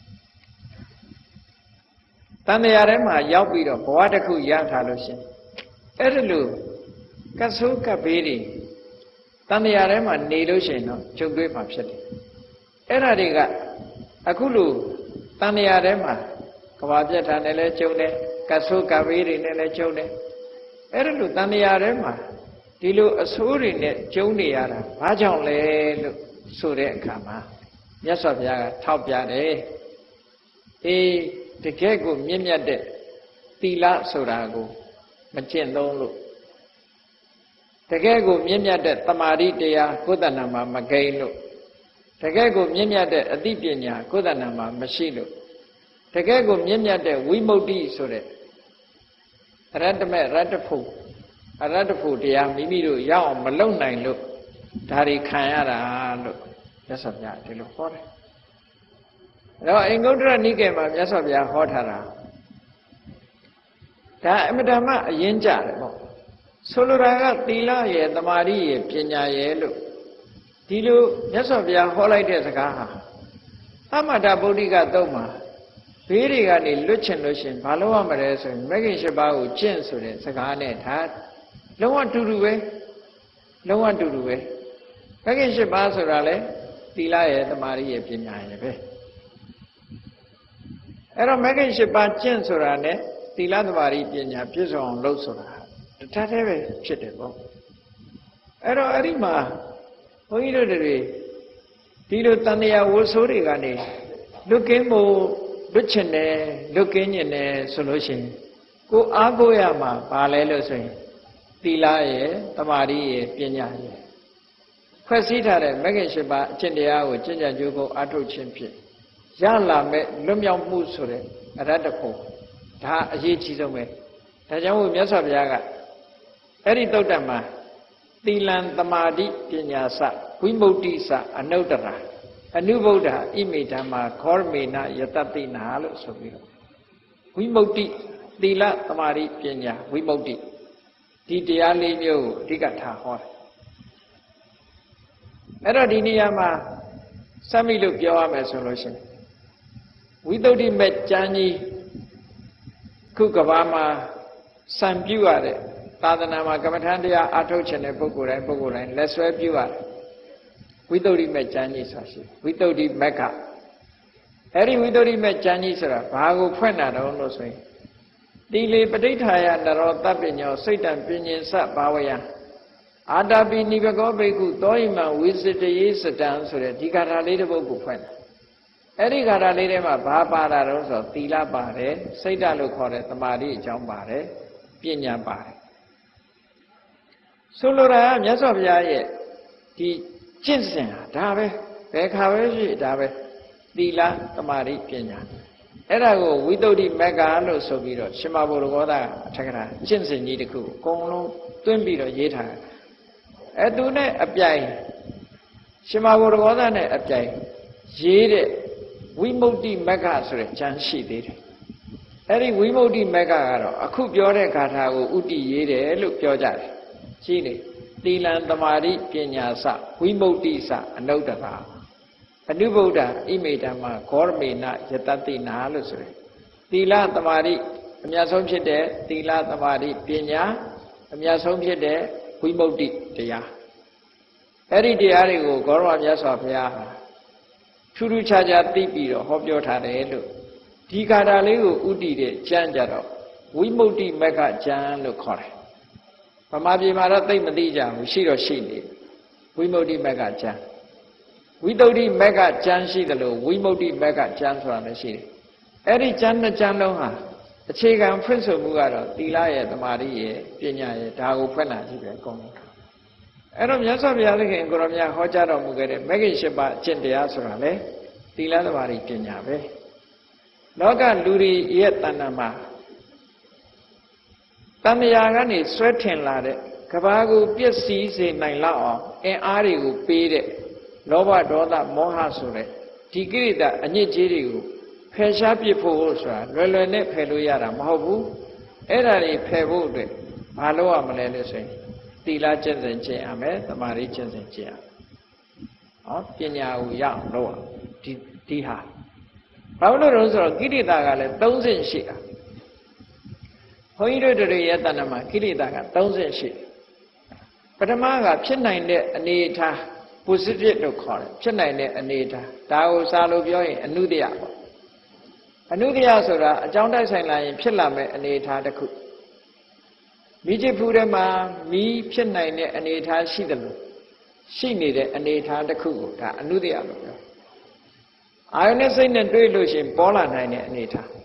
တန်တရားထဲမှာရောက်ပြီးတော့ဘဝတစ်ခုရထားလို့ရှင်အဲ့ဒါလို့ကဆိုးကပ်ဘေးတွေတန်တရားထဲမှာနေလို့ရှင်တော့ကျုပ်တွေ့မှာဖြစ်တယ်အဲ့ဒါတွေကအခုလို့တန်တရားထဲမှာကဘာပြတ်တာနဲ့လည်းကျုံတယ်ကဆိုးကပ်ဘေးတွေနဲ့လည်းကျုံတယ်အဲ့ဒါလို့တန်တရားထဲမှာဒီလိုအဆိုးတွေနဲ့ကျုံနေရတာဘာကြောင့်လဲလို့ဆိုတဲ့အခါမှာမြတ်စွာဘုရားကထောက်ပြတယ်အေးတကယ်ကိုမြင့်မြတ်တဲ့သီလဆိုတာကိုမကျင့်သုံးလို့တကယ်ကိုမြင့်မြတ်တဲ့တမာတိတရားကိုယ်တဏ္ဍာမှာမဂိမ်းလို့တကယ်ကိုမြင့်မြတ်တဲ့အသိပညာကိုယ်တဏ္ဍာမှာမရှိလို့တကယ်ကိုမြင့်မြတ်တဲ့ဝိမု ക്തി ဆိုတဲ့အရတ္တမေရတ္တဖို့အရတ္တဖို့တရားမိမိတို့ရအောင်မလုံနိုင်လို့ဒါတွေခံရတာလို့မြတ်စွာဘုရားဒီလိုဟောတယ်အဲ့တော့အင်္ဂုတ္တရနိကေမှာမြတ်စွာဘုရားဟောထားတာဒါအမတ္တမအရင်ကြတယ်ပေါ့ဆိုလိုတာကသီလရဲ့သမာဓိရဲ့ပညာရဲ့လို့ဒီလိုမြတ်စွာဘုရားဟောလိုက်တဲ့စကားဟာသမထဗုဒ္ဓိကသုံးမှာဘေးတွေကနေလွတ်ချင်လို့ရှင်ဘာလို့ရမလဲဆိုရင်မဂ္ဂင်၈ပါးကိုကျင့်ဆိုတဲ့စကားနဲ့ဒါလုံးဝတူတူပဲလုံးဝတူတူပဲမဂ္ဂင်၈ပါးဆိုတာလေသီလရဲ့သမာဓိရဲ့ပညာရဲ့ပဲအဲ့တော့မဂ္ဂင်၈ပါးကျင့်ဆိုတာနဲ့သီလသမာဓိပညာပြည့်စုံအောင်လုပ်ဆိုတာတထက်တည်းပဲဖြစ်တယ်ပေါ့အဲ့တော့အဲ့ဒီမှာဘုန်းကြီးတို့တွေဒီလိုတန်တရားဝဆိုးတွေကနေလွတ်ကင်းဖို့လွတ်ချင်တယ်လွတ်ကင်းညင်တယ်ဆိုလို့ရှိရင်ကိုအားကိုးရမှာဘာလဲလို့ဆိုရင်သီလရဲ့သမာဓိရဲ့ပညာရဲ့ဖွဲ့စည်းထားတဲ့မဂ္ဂင်၈ပါးအကျင့်တရားကိုကျင့်ကြံကြိုးကိုအားထုတ်ခြင်းဖြင့်ရလာမဲ့လွတ်မြောက်မှုဆိုတဲ့အရတ္တဖို့ဒါအရေးကြီးဆုံးပဲဒါကြောင့်မို့မြတ်စွာဘုရားကအဲ့ဒီသုတ်တံမှာသီလံသမာဓိပညာစဝိမု ക്തി စအနုတ္တရာအနုဗုဒ္ဓဣမိဓမ္မာခောရမေနယတတိနာလို့ဆိုပြီးတော့ဝိမု ക്തി သီလသမာဓိပညာဝိမု ക്തി ဒီတရားလေးမျိုးကိုအဓိကထားဟောတယ်အဲ့တော့ဒီနေရာမှာစမ်းမိလို့ပြောရမယ်ဆိုလို့ရှိရင်ဝိသုဒ္ဓိမေကျမ်းကြီးခုကဘာမှာစံပြုရတဲ့သာသနာမှာကမ္မထန်တရားအထုတ်ခြင်းတဲ့ပုဂ္ဂိုလ်တိုင်းပုဂ္ဂိုလ်တိုင်းလက်ဆွဲပြုရတယ်ဝိသုဒ္ဓိမေကျမ်းကြီးဆိုတာရှိဝိသုဒ္ဓိမက်ကအဲ့ဒီဝိသုဒ္ဓိမေကျမ်းကြီးဆိုတာဘာကိုဖွင့်တာတော့လို့ဆိုရင်တိလေပဋိဌာယနရောတပ္ပညောစိတ်တံပညင်စဘာဝယအာတာပိနိဘကောဘိက္ခုသောဣမံဝိစတယေစတံဆိုတဲ့ဒီဂါထာလေးတစ်ပုဒ်ကိုဖွင့်တယ်အဲ့ဒီဂါထာလေးထဲမှာဘာပါတာတော့ဆိုသီလပါတယ်စိတ်ဓာတ်လို့ခေါ်တဲ့သမာဓိအကြောင်းပါတယ်ပညာပါတယ်ဆိုလိုတာကမြတ်စွာဘုရားရဲ့ဒီကျင့်စဉ်ဟာဒါပဲဘယ်ခါပဲရှိဒါပဲသီလသမာဓိပညာအဲ့ဒါကိုဝိသုဒ္ဓိမက္ခလို့ဆိုပြီးတော့ရှင်မဘုရကောသအထက်ကရာကျင့်စဉ်ကြီးတစ်ခုအကုန်လုံးတွင်းပြီးတော့ရေးထားတယ်အဲ့သူနဲ့အပြိုင်ရှင်မဘုရကောသနဲ့အပြိုင်ရေးတဲ့ဝိမု ക്തി မက္ခဆိုတဲ့ကျမ်းရှိသေးတယ်အဲ့ဒီဝိမု ക്തി မက္ခကတော့အခုပြောတဲ့ဂါထာကိုဥတည်ရေးတယ်လို့ပြောကြတယ်ရှိနေတီလံသမာဓိပညာစဝိမု ക്തി စအနုတ္တရာအနုဗုဒ္ဓဣမေဓမ္မဂေါရမေနယတတိနာလို့ဆိုတယ်သီလသမာဓိအမြတ်ဆုံးဖြစ်တဲ့သီလသမာဓိပညာအမြတ်ဆုံးဖြစ်တဲ့ဝိမု ക്തി တရားအဲ့ဒီတရားတွေကိုဂေါရမမြတ်စွာဘုရားဟာထူးထူးခြားခြားသိပြီးတော့ဟောပြောထားတယ်လို့ဒီကာတာလေးကိုဥတည်တဲ့ကျမ်းကြတော့ဝိမု ക്തി မက္ခကျမ်းလို့ခေါ်တယ်ဗမာပြည်မှာတော့သိမသိကြဘူးရှိတော့ရှိနေဝိမု ക്തി မက္ခကျမ်းဝိသုဒ္ဓိမက္ခကျမ်းရှိတယ်လို့ဝိမု ക്തി မက္ခကျမ်းဆိုတာလည်းရှိတယ်အဲ့ဒီကျမ်းနှစ်ကျမ်းလုံးဟာအခြေခံဖွင့်ဆိုမှုကတော့သီလရဲ့သမာဓိရဲ့ပညာရဲ့ဒါကိုဖွင့်လာကြည့်ပဲအကုန်လုံးအဲ့တော့မြတ်စွာဘုရားသခင်ကိုရောမြတ်ဟောကြားတော်မူခဲ့တဲ့မဂ္ဂင်၈ပါးအကျင့်တရားဆိုတာလေသီလသမာဓိပညာပဲလောကလူတွေရဲ့တဏ္ဍာမှာတဏှာကနေဆွဲထင်လာတဲ့ကဘာကိုပျက်စီးစေနိုင်လောက်အောင်အင်အားတွေကိုပေးတဲ့လောဘဒေါသမောဟဆိုတဲ့ဒီကိရိတာအညစ်အကြေးတွေကိုဖယ်ရှားပစ်ဖို့ဆိုတာလွယ်လွယ်နဲ့ဖယ်လို့ရတာမဟုတ်ဘူးအဲ့ဒါတွေဖယ်ဖို့အတွက်မလုပ်ရမလဲလို့ဆိုရင်သီလကျင့်စဉ်ကျင့်ရမယ်သမာဓိကျင့်စဉ်ကျင့်ရမယ်ဟောပညာကိုရအောင်လုပ်ရဒီဒီဟာဘာလို့လဲဆိုတော့ကိရိတာကလည်း၃ဆင့်ရှိတာဘုန်းကြီးတို့တွေရဲ့တဏ္ဍာမှာကိရိတာက၃ဆင့်ရှိတယ်ပထမကဖြစ်နိုင်တဲ့အနေအထား positive လို့ခေါ်တယ်ဖြစ်နိုင်တဲ့အနေအထားဒါကိုစာလို့ပြောရင်အနုတ္တယပေါ့အနုတ္တယဆိုတာအကြောင်းတိုက်ဆိုင်လာရင်ဖြစ်လာမဲ့အနေအထားတစ်ခုမိจิตဖူးထဲမှာမိဖြစ်နိုင်တဲ့အနေအထားရှိတယ်လို့ရှိနေတဲ့အနေအထားတစ်ခုကိုဒါအနုတ္တယလို့ပြောအာယုန်နဲ့စိတ်နဲ့တွေ့လို့ရှိရင်ပေါ်လာနိုင်တဲ့အနေအထား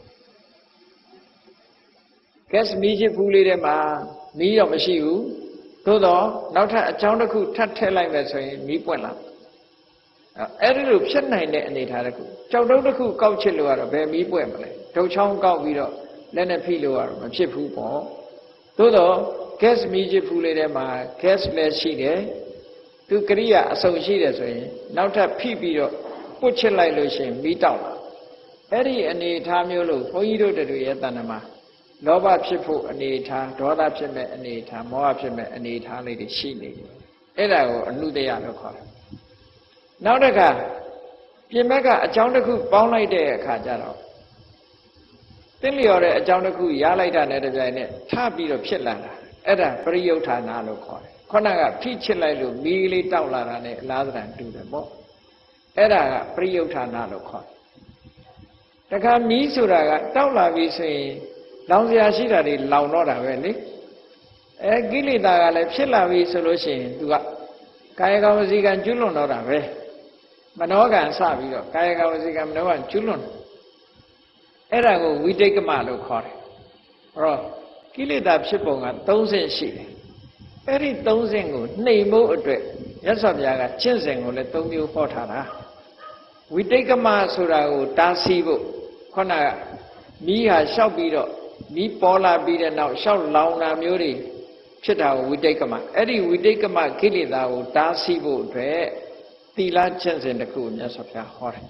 ကဲမိจิตဖူးလေးထဲမှာမီးတော့မရှိဘူးသို့တော့နောက်ထပ်အကြောင်းတစ်ခုထပ်ထည့်လိုက်မယ်ဆိုရင်မီးပွင့်လာအဲ့ဒီလိုဖြစ်နိုင်တဲ့အနေအထားတစ်ခုကြောက်တုံးတစ်ခုကောက်ချစ်လို့ကတော့ဘယ်မီးပွင့်မလဲဒုတ်ချောင်းကောက်ပြီးတော့လက်နဲ့ဖိလို့ကတော့မဖြစ်ဘူးပေါ့သို့တော့ gas မီးจิตဖူးလေးထဲမှာ gas လည်းရှိတယ်သူကရိယာအစုံရှိတယ်ဆိုရင်နောက်ထပ်ဖိပြီးတော့ပုတ်ချစ်လိုက်လို့ရှိရင်မီးတောက်လာအဲ့ဒီအနေအထားမျိုးလို့ဘုန်းကြီးတို့တွေရဲ့တဏ္ဍာမှာလောဘဖြစ်ဖို့အနေအထားဒေါသဖြစ်မဲ့အနေအထားမောဟဖြစ်မဲ့အနေအထားလေးတွေရှိနေတယ်အဲ့ဒါကိုအနုတ္တယလို့ခေါ်တယ်နောက်တစ်ခါပြင်ဘက်ကအကြောင်းတစ်ခုပေါင်းလိုက်တဲ့အခါကျတော့သိလျော်တဲ့အကြောင်းတစ်ခုရလိုက်တာနဲ့တပြိုင်နက်ထပြီးတော့ဖြစ်လာတာအဲ့ဒါပရိယုဌာနာလို့ခေါ်တယ်ခုနကဖိချစ်လိုက်လို့မီးလေးတောက်လာတာနဲ့အလားသဏ္ဍာန်တူတယ်ပေါ့အဲ့ဒါကပရိယုဌာနာလို့ခေါ်တယ်တခါမီးဆိုတာကတောက်လာပြီဆိုရင်လောင်စရာရှိတာတွေလောင်တော့တာပဲလေအဲကိလေသာကလည်းဖြစ်လာပြီဆိုလို့ရှိရင်သူကကာယကံဝစီကံကျွလွန်တော့တာပဲမနောကံစပြီးတော့ကာယကံဝစီကံမနောကံကျွလွန်အဲ့ဒါကိုဝိတိတ်ကမလို့ခေါ်တယ်အဲ့တော့ကိလေသာဖြစ်ပုံက၃ဆင့်ရှိတယ်အဲ့ဒီ၃ဆင့်ကိုနှိမ်ဖို့အတွက်မြတ်စွာဘုရားကကျင့်စဉ်ကိုလည်း၃မျိုးဟောထားတာဝိတိတ်ကမဆိုတာကိုတားဆီးဖို့ခုနကမီးဟာလျှောက်ပြီးတော့မီးပေါ်လာပြီးတဲ့နောက်လျှောက်လောင်တာမျိုးတွေဖြစ်တာကိုဝိတိတ်ကမအဲ့ဒီဝိတိတ်ကမကိလေသာကိုတားဆီးဖို့အတွက်သီလကျင့်စဉ်တစ်ခုကိုမြတ်စွာဘုရားဟောတယ်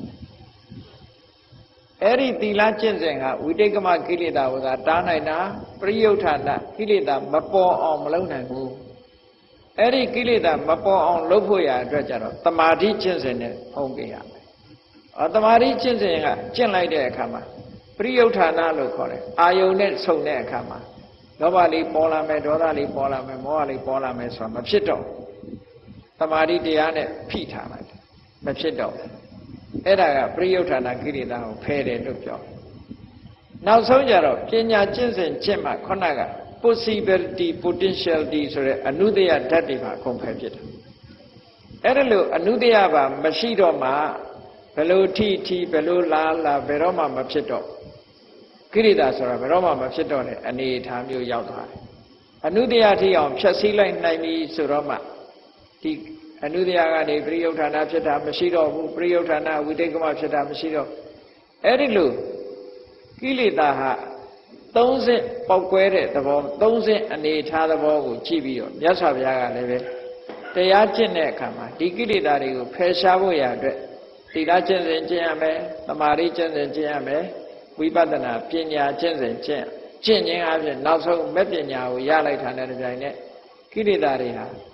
အဲ့ဒီသီလကျင့်စဉ်ကဝိတိတ်ကမကိလေသာကိုသာတားနိုင်တာပရိယုဌာဏကိလေသာမပေါ်အောင်မလုပ်နိုင်ဘူးအဲ့ဒီကိလေသာမပေါ်အောင်လုပ်ဖို့ရအတွက်ကြတော့တမာတိကျင့်စဉ်နဲ့ဖုံးပေးရမယ်အော်တမာတိကျင့်စဉ်ကကျင့်လိုက်တဲ့အခါမှာပရိယုဌာဏလို့ခေါ်တယ်အာယုန်နဲ့ဆုံတဲ့အခါမှာလောဘလေးပေါ်လာမယ်ဒေါသလေးပေါ်လာမယ်မောဟလေးပေါ်လာမယ်ဆိုတာမဖြစ်တော့တမာတိတရားနဲ့ဖိထားလိုက်တယ်မဖြစ်တော့အဲ့ဒါကပရိယုဌာဏကိရိတာကိုဖယ်တယ်လို့ပြောနောက်ဆုံးကြတော့ပညာကျင့်စဉ်ကျင့်မှခုနက possibility potentiality ဆိုတဲ့အနုတ္တယဓာတ်တွေမှာအကုန်ဖယ်ဖြစ်တယ်အဲ့ဒါလို့အနုတ္တယပါမရှိတော့မှဘယ်လိုထိထိဘယ်လိုလာလာဘယ်တော့မှမဖြစ်တော့ကိရိတာဆိုတာဘယ်တော့မှမဖြစ်တော့တဲ့အနေအထားမျိုးရောက်သွားတယ်အနုတ္တယထိအောင်ဖြတ်စည်းလိုက်နိုင်ပြီဆိုတော့မှဒီအနုတ္တယကနေပရိယုဌာဏဖြစ်တာမရှိတော့ဘူးပရိယုဌာဏဝိတိတ်ကမဖြစ်တာမရှိတော့အဲ့ဒီလိုကိလေသာဟာသုံးဆင့်ပေါက်ကွဲတဲ့သဘောသုံးဆင့်အနေအထားသဘောကိုကြည့်ပြီးတော့မြတ်စွာဘုရားကလည်းပဲတရားကျင့်တဲ့အခါမှာဒီကိလေသာတွေကိုဖယ်ရှားဖို့ရအတွက်သီလကျင့်စဉ်ကျင့်ရမယ်သမာဓိကျင့်စဉ်ကျင့်ရမယ်ဝိပဿနာပညာကျင့်စဉ်ကျင့်ကျင့်ခြင်းအပြင်နောက်ဆုံးမဲ့ပညာကိုရလိုက်တာနဲ့တပြိုင်နက်ကိလေသာတွေဟာ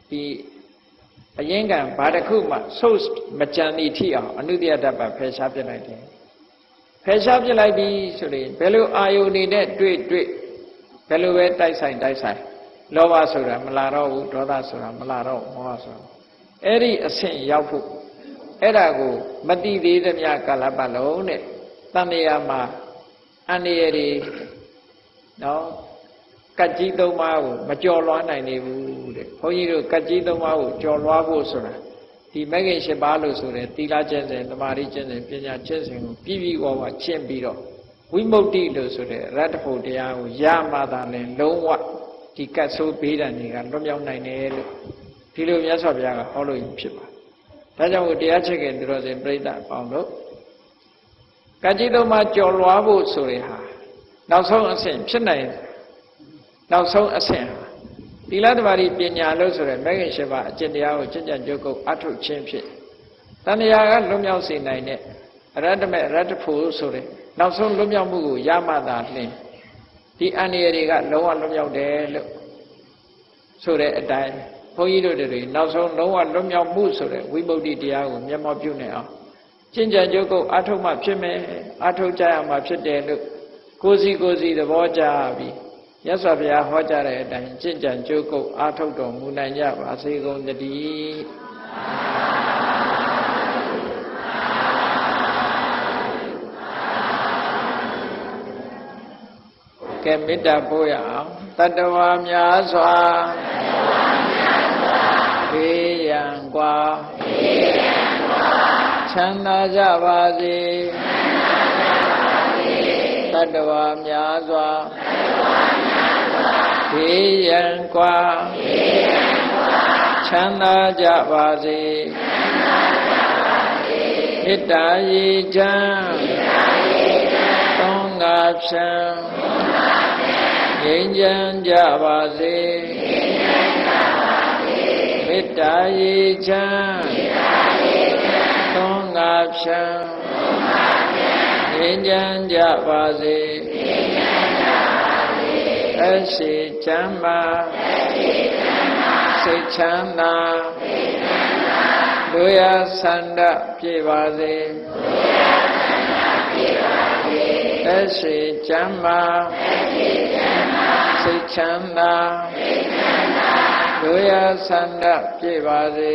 đi anh cả bà đã khu mà sốt mà chẳng đi thi à anh nuôi đã bà phải sắp cho lại đi phải sắp cho lại đi rồi đi bây giờ ai yêu đi đấyတွေ့တွေ့bây giờ về đại sai đại sai lo ba rồi mà la đâu đó ta rồi mà la đâu hoa rồi ấy đi sinh giáo phụ ấy là cô mất đi đi thì nhà cả là bà lỗ này tam địa mà anh đi đi đó cách chỉ đâu mà mà cho loạn này này đấy hồi như cách chỉ đâu mà cho loạn vô rồi thì mấy cái sẽ bảo lưu rồi thì là chân rồi làm ari chân rồi bây giờ chân rồi pi pi qua qua chân pi rồi quý mẫu đi được rồi ra được phổ địa ya mà ta lên lâu quá thì cách số pi là gì cả lúc nhau này này thì lúc nhớ sao bây giờ họ lưu imဖြစ်ပါဒါကြောင့်တရားချက်ခင်တို့စဉ်ပြိဿပေါင်းတို့ကကြည်တော်မှာကြော်လွားဖို့ဆိုရဟာနောက်ဆုံးအဆင့်ဖြစ်နိုင်နောက်ဆုံးအဆင့်ဟာသီလဓမ္မရီပညာလို့ဆိုရယ်မဂ္ဂင်၈ပါးအကျင့်တရားကိုကျင့်ကြံကြိုးကုပ်အထုတ်ခြင်းဖြင့်တဏှာကလွတ်မြောက်စေနိုင်တဲ့အရတ္တမေအရတ္တဖို့ဆိုရယ်နောက်ဆုံးလွတ်မြောက်မှုကိုရမှသာလျှင်ဒီအန္တရာယ်တွေကလုံးဝလွတ်မြောက်တယ်လို့ဆိုတဲ့အတိုင်းဘုန်းကြီးတို့တွေနောက်ဆုံးလုံးဝလွတ်မြောက်မှုဆိုတဲ့ဝိမု ക്തി တရားကိုမျက်မှောက်ပြုနေအောင်ကျင့်ကြံကြိုးကုပ်အထုတ်မှဖြစ်မယ်အထုတ်ကြရမှာဖြစ်တယ်လို့ကိုယ်စီကိုယ်စီသဘောကျပြီးမြတ်စွာဘုရားဟောကြားတဲ့အတိုင်းကျင့်ကြံကြိုးကုပ်အထုတ်တော်မူနိုင်ကြပါစေကုန်သတည်းကဲမေတ္တာပို့ရအောင်တတ္တဝါများစွာဘေးရန်กว่าချမ်းသာကြပါစေတတ္တဝါများစွာဘေးရန်กว่าချမ်းသာကြပါစေမေတ္တာရေချမ်းသုံးငါဖြံငြိမ်းချမ်းကြပါစေမေတ္တာရေချမ်းသုံးငါဖြံငြိမ်းချမ်းကြပါစေအရှိချမ်းသာစိတ်ချမ်းသာလူရဆန္ဒပြေပါစေအရှိချမ်းသာစိတ်ချမ်းသာလူရဆန္ဒပြေပါစေ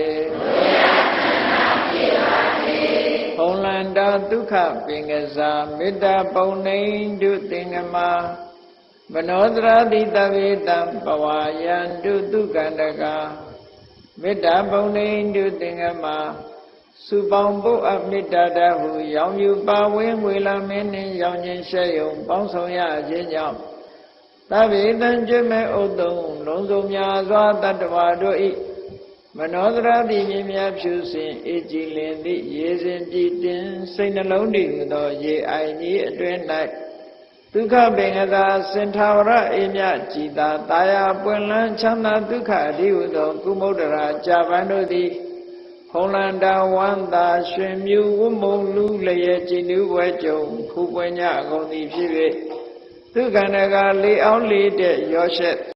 ဘုံလန္တာဒုက္ခပင်ကစားမေတ္တာပုံနေတုသင်္ကမမနောတရာတိတဝေတံပဝါယံတုဒုက္ခန္တကမေတ္တာပုံနေတုသင်္ကမစုပေါင်းဖို့အမေတ္တာတဟုရောင်ယူပါဝင်းငွေလာမင်းနှင့်ရောင်ခြင်းရှဲယုံပေါင်းဆောင်ရခြင်းကြောင့်သဗ္ဗေတံကျွမေဥတ္တုံလုံးစုံများစွာတတ္တဝါတို့ဤမနောတရာတိမြင်များဖြူစင်အေကြည်လင်သည့်ရေစဉ်ကြည်တင်စိတ်နှလုံးတည်သောရေအိုင်ကြီးအတွင်၌ဒုက္ခပင်ကသာစင်ထာဝရအေမြကြည်သာတာယာပွင့်လန်းချမ်းသာဒုက္ခအဓိဟုသောကုမုဒ္ဒရာကြာပန်တို့သည်ဖုံလန္တာဝန္တာရွှင်မြူဝမုံလူလျက်ကြည်နူးပွဲကြုံဖူပွင့်ညအကုန်သည်ဖြစ်၍ဒုက္ခန္တကလေးအောင်လေးတဲ့ရောရှက်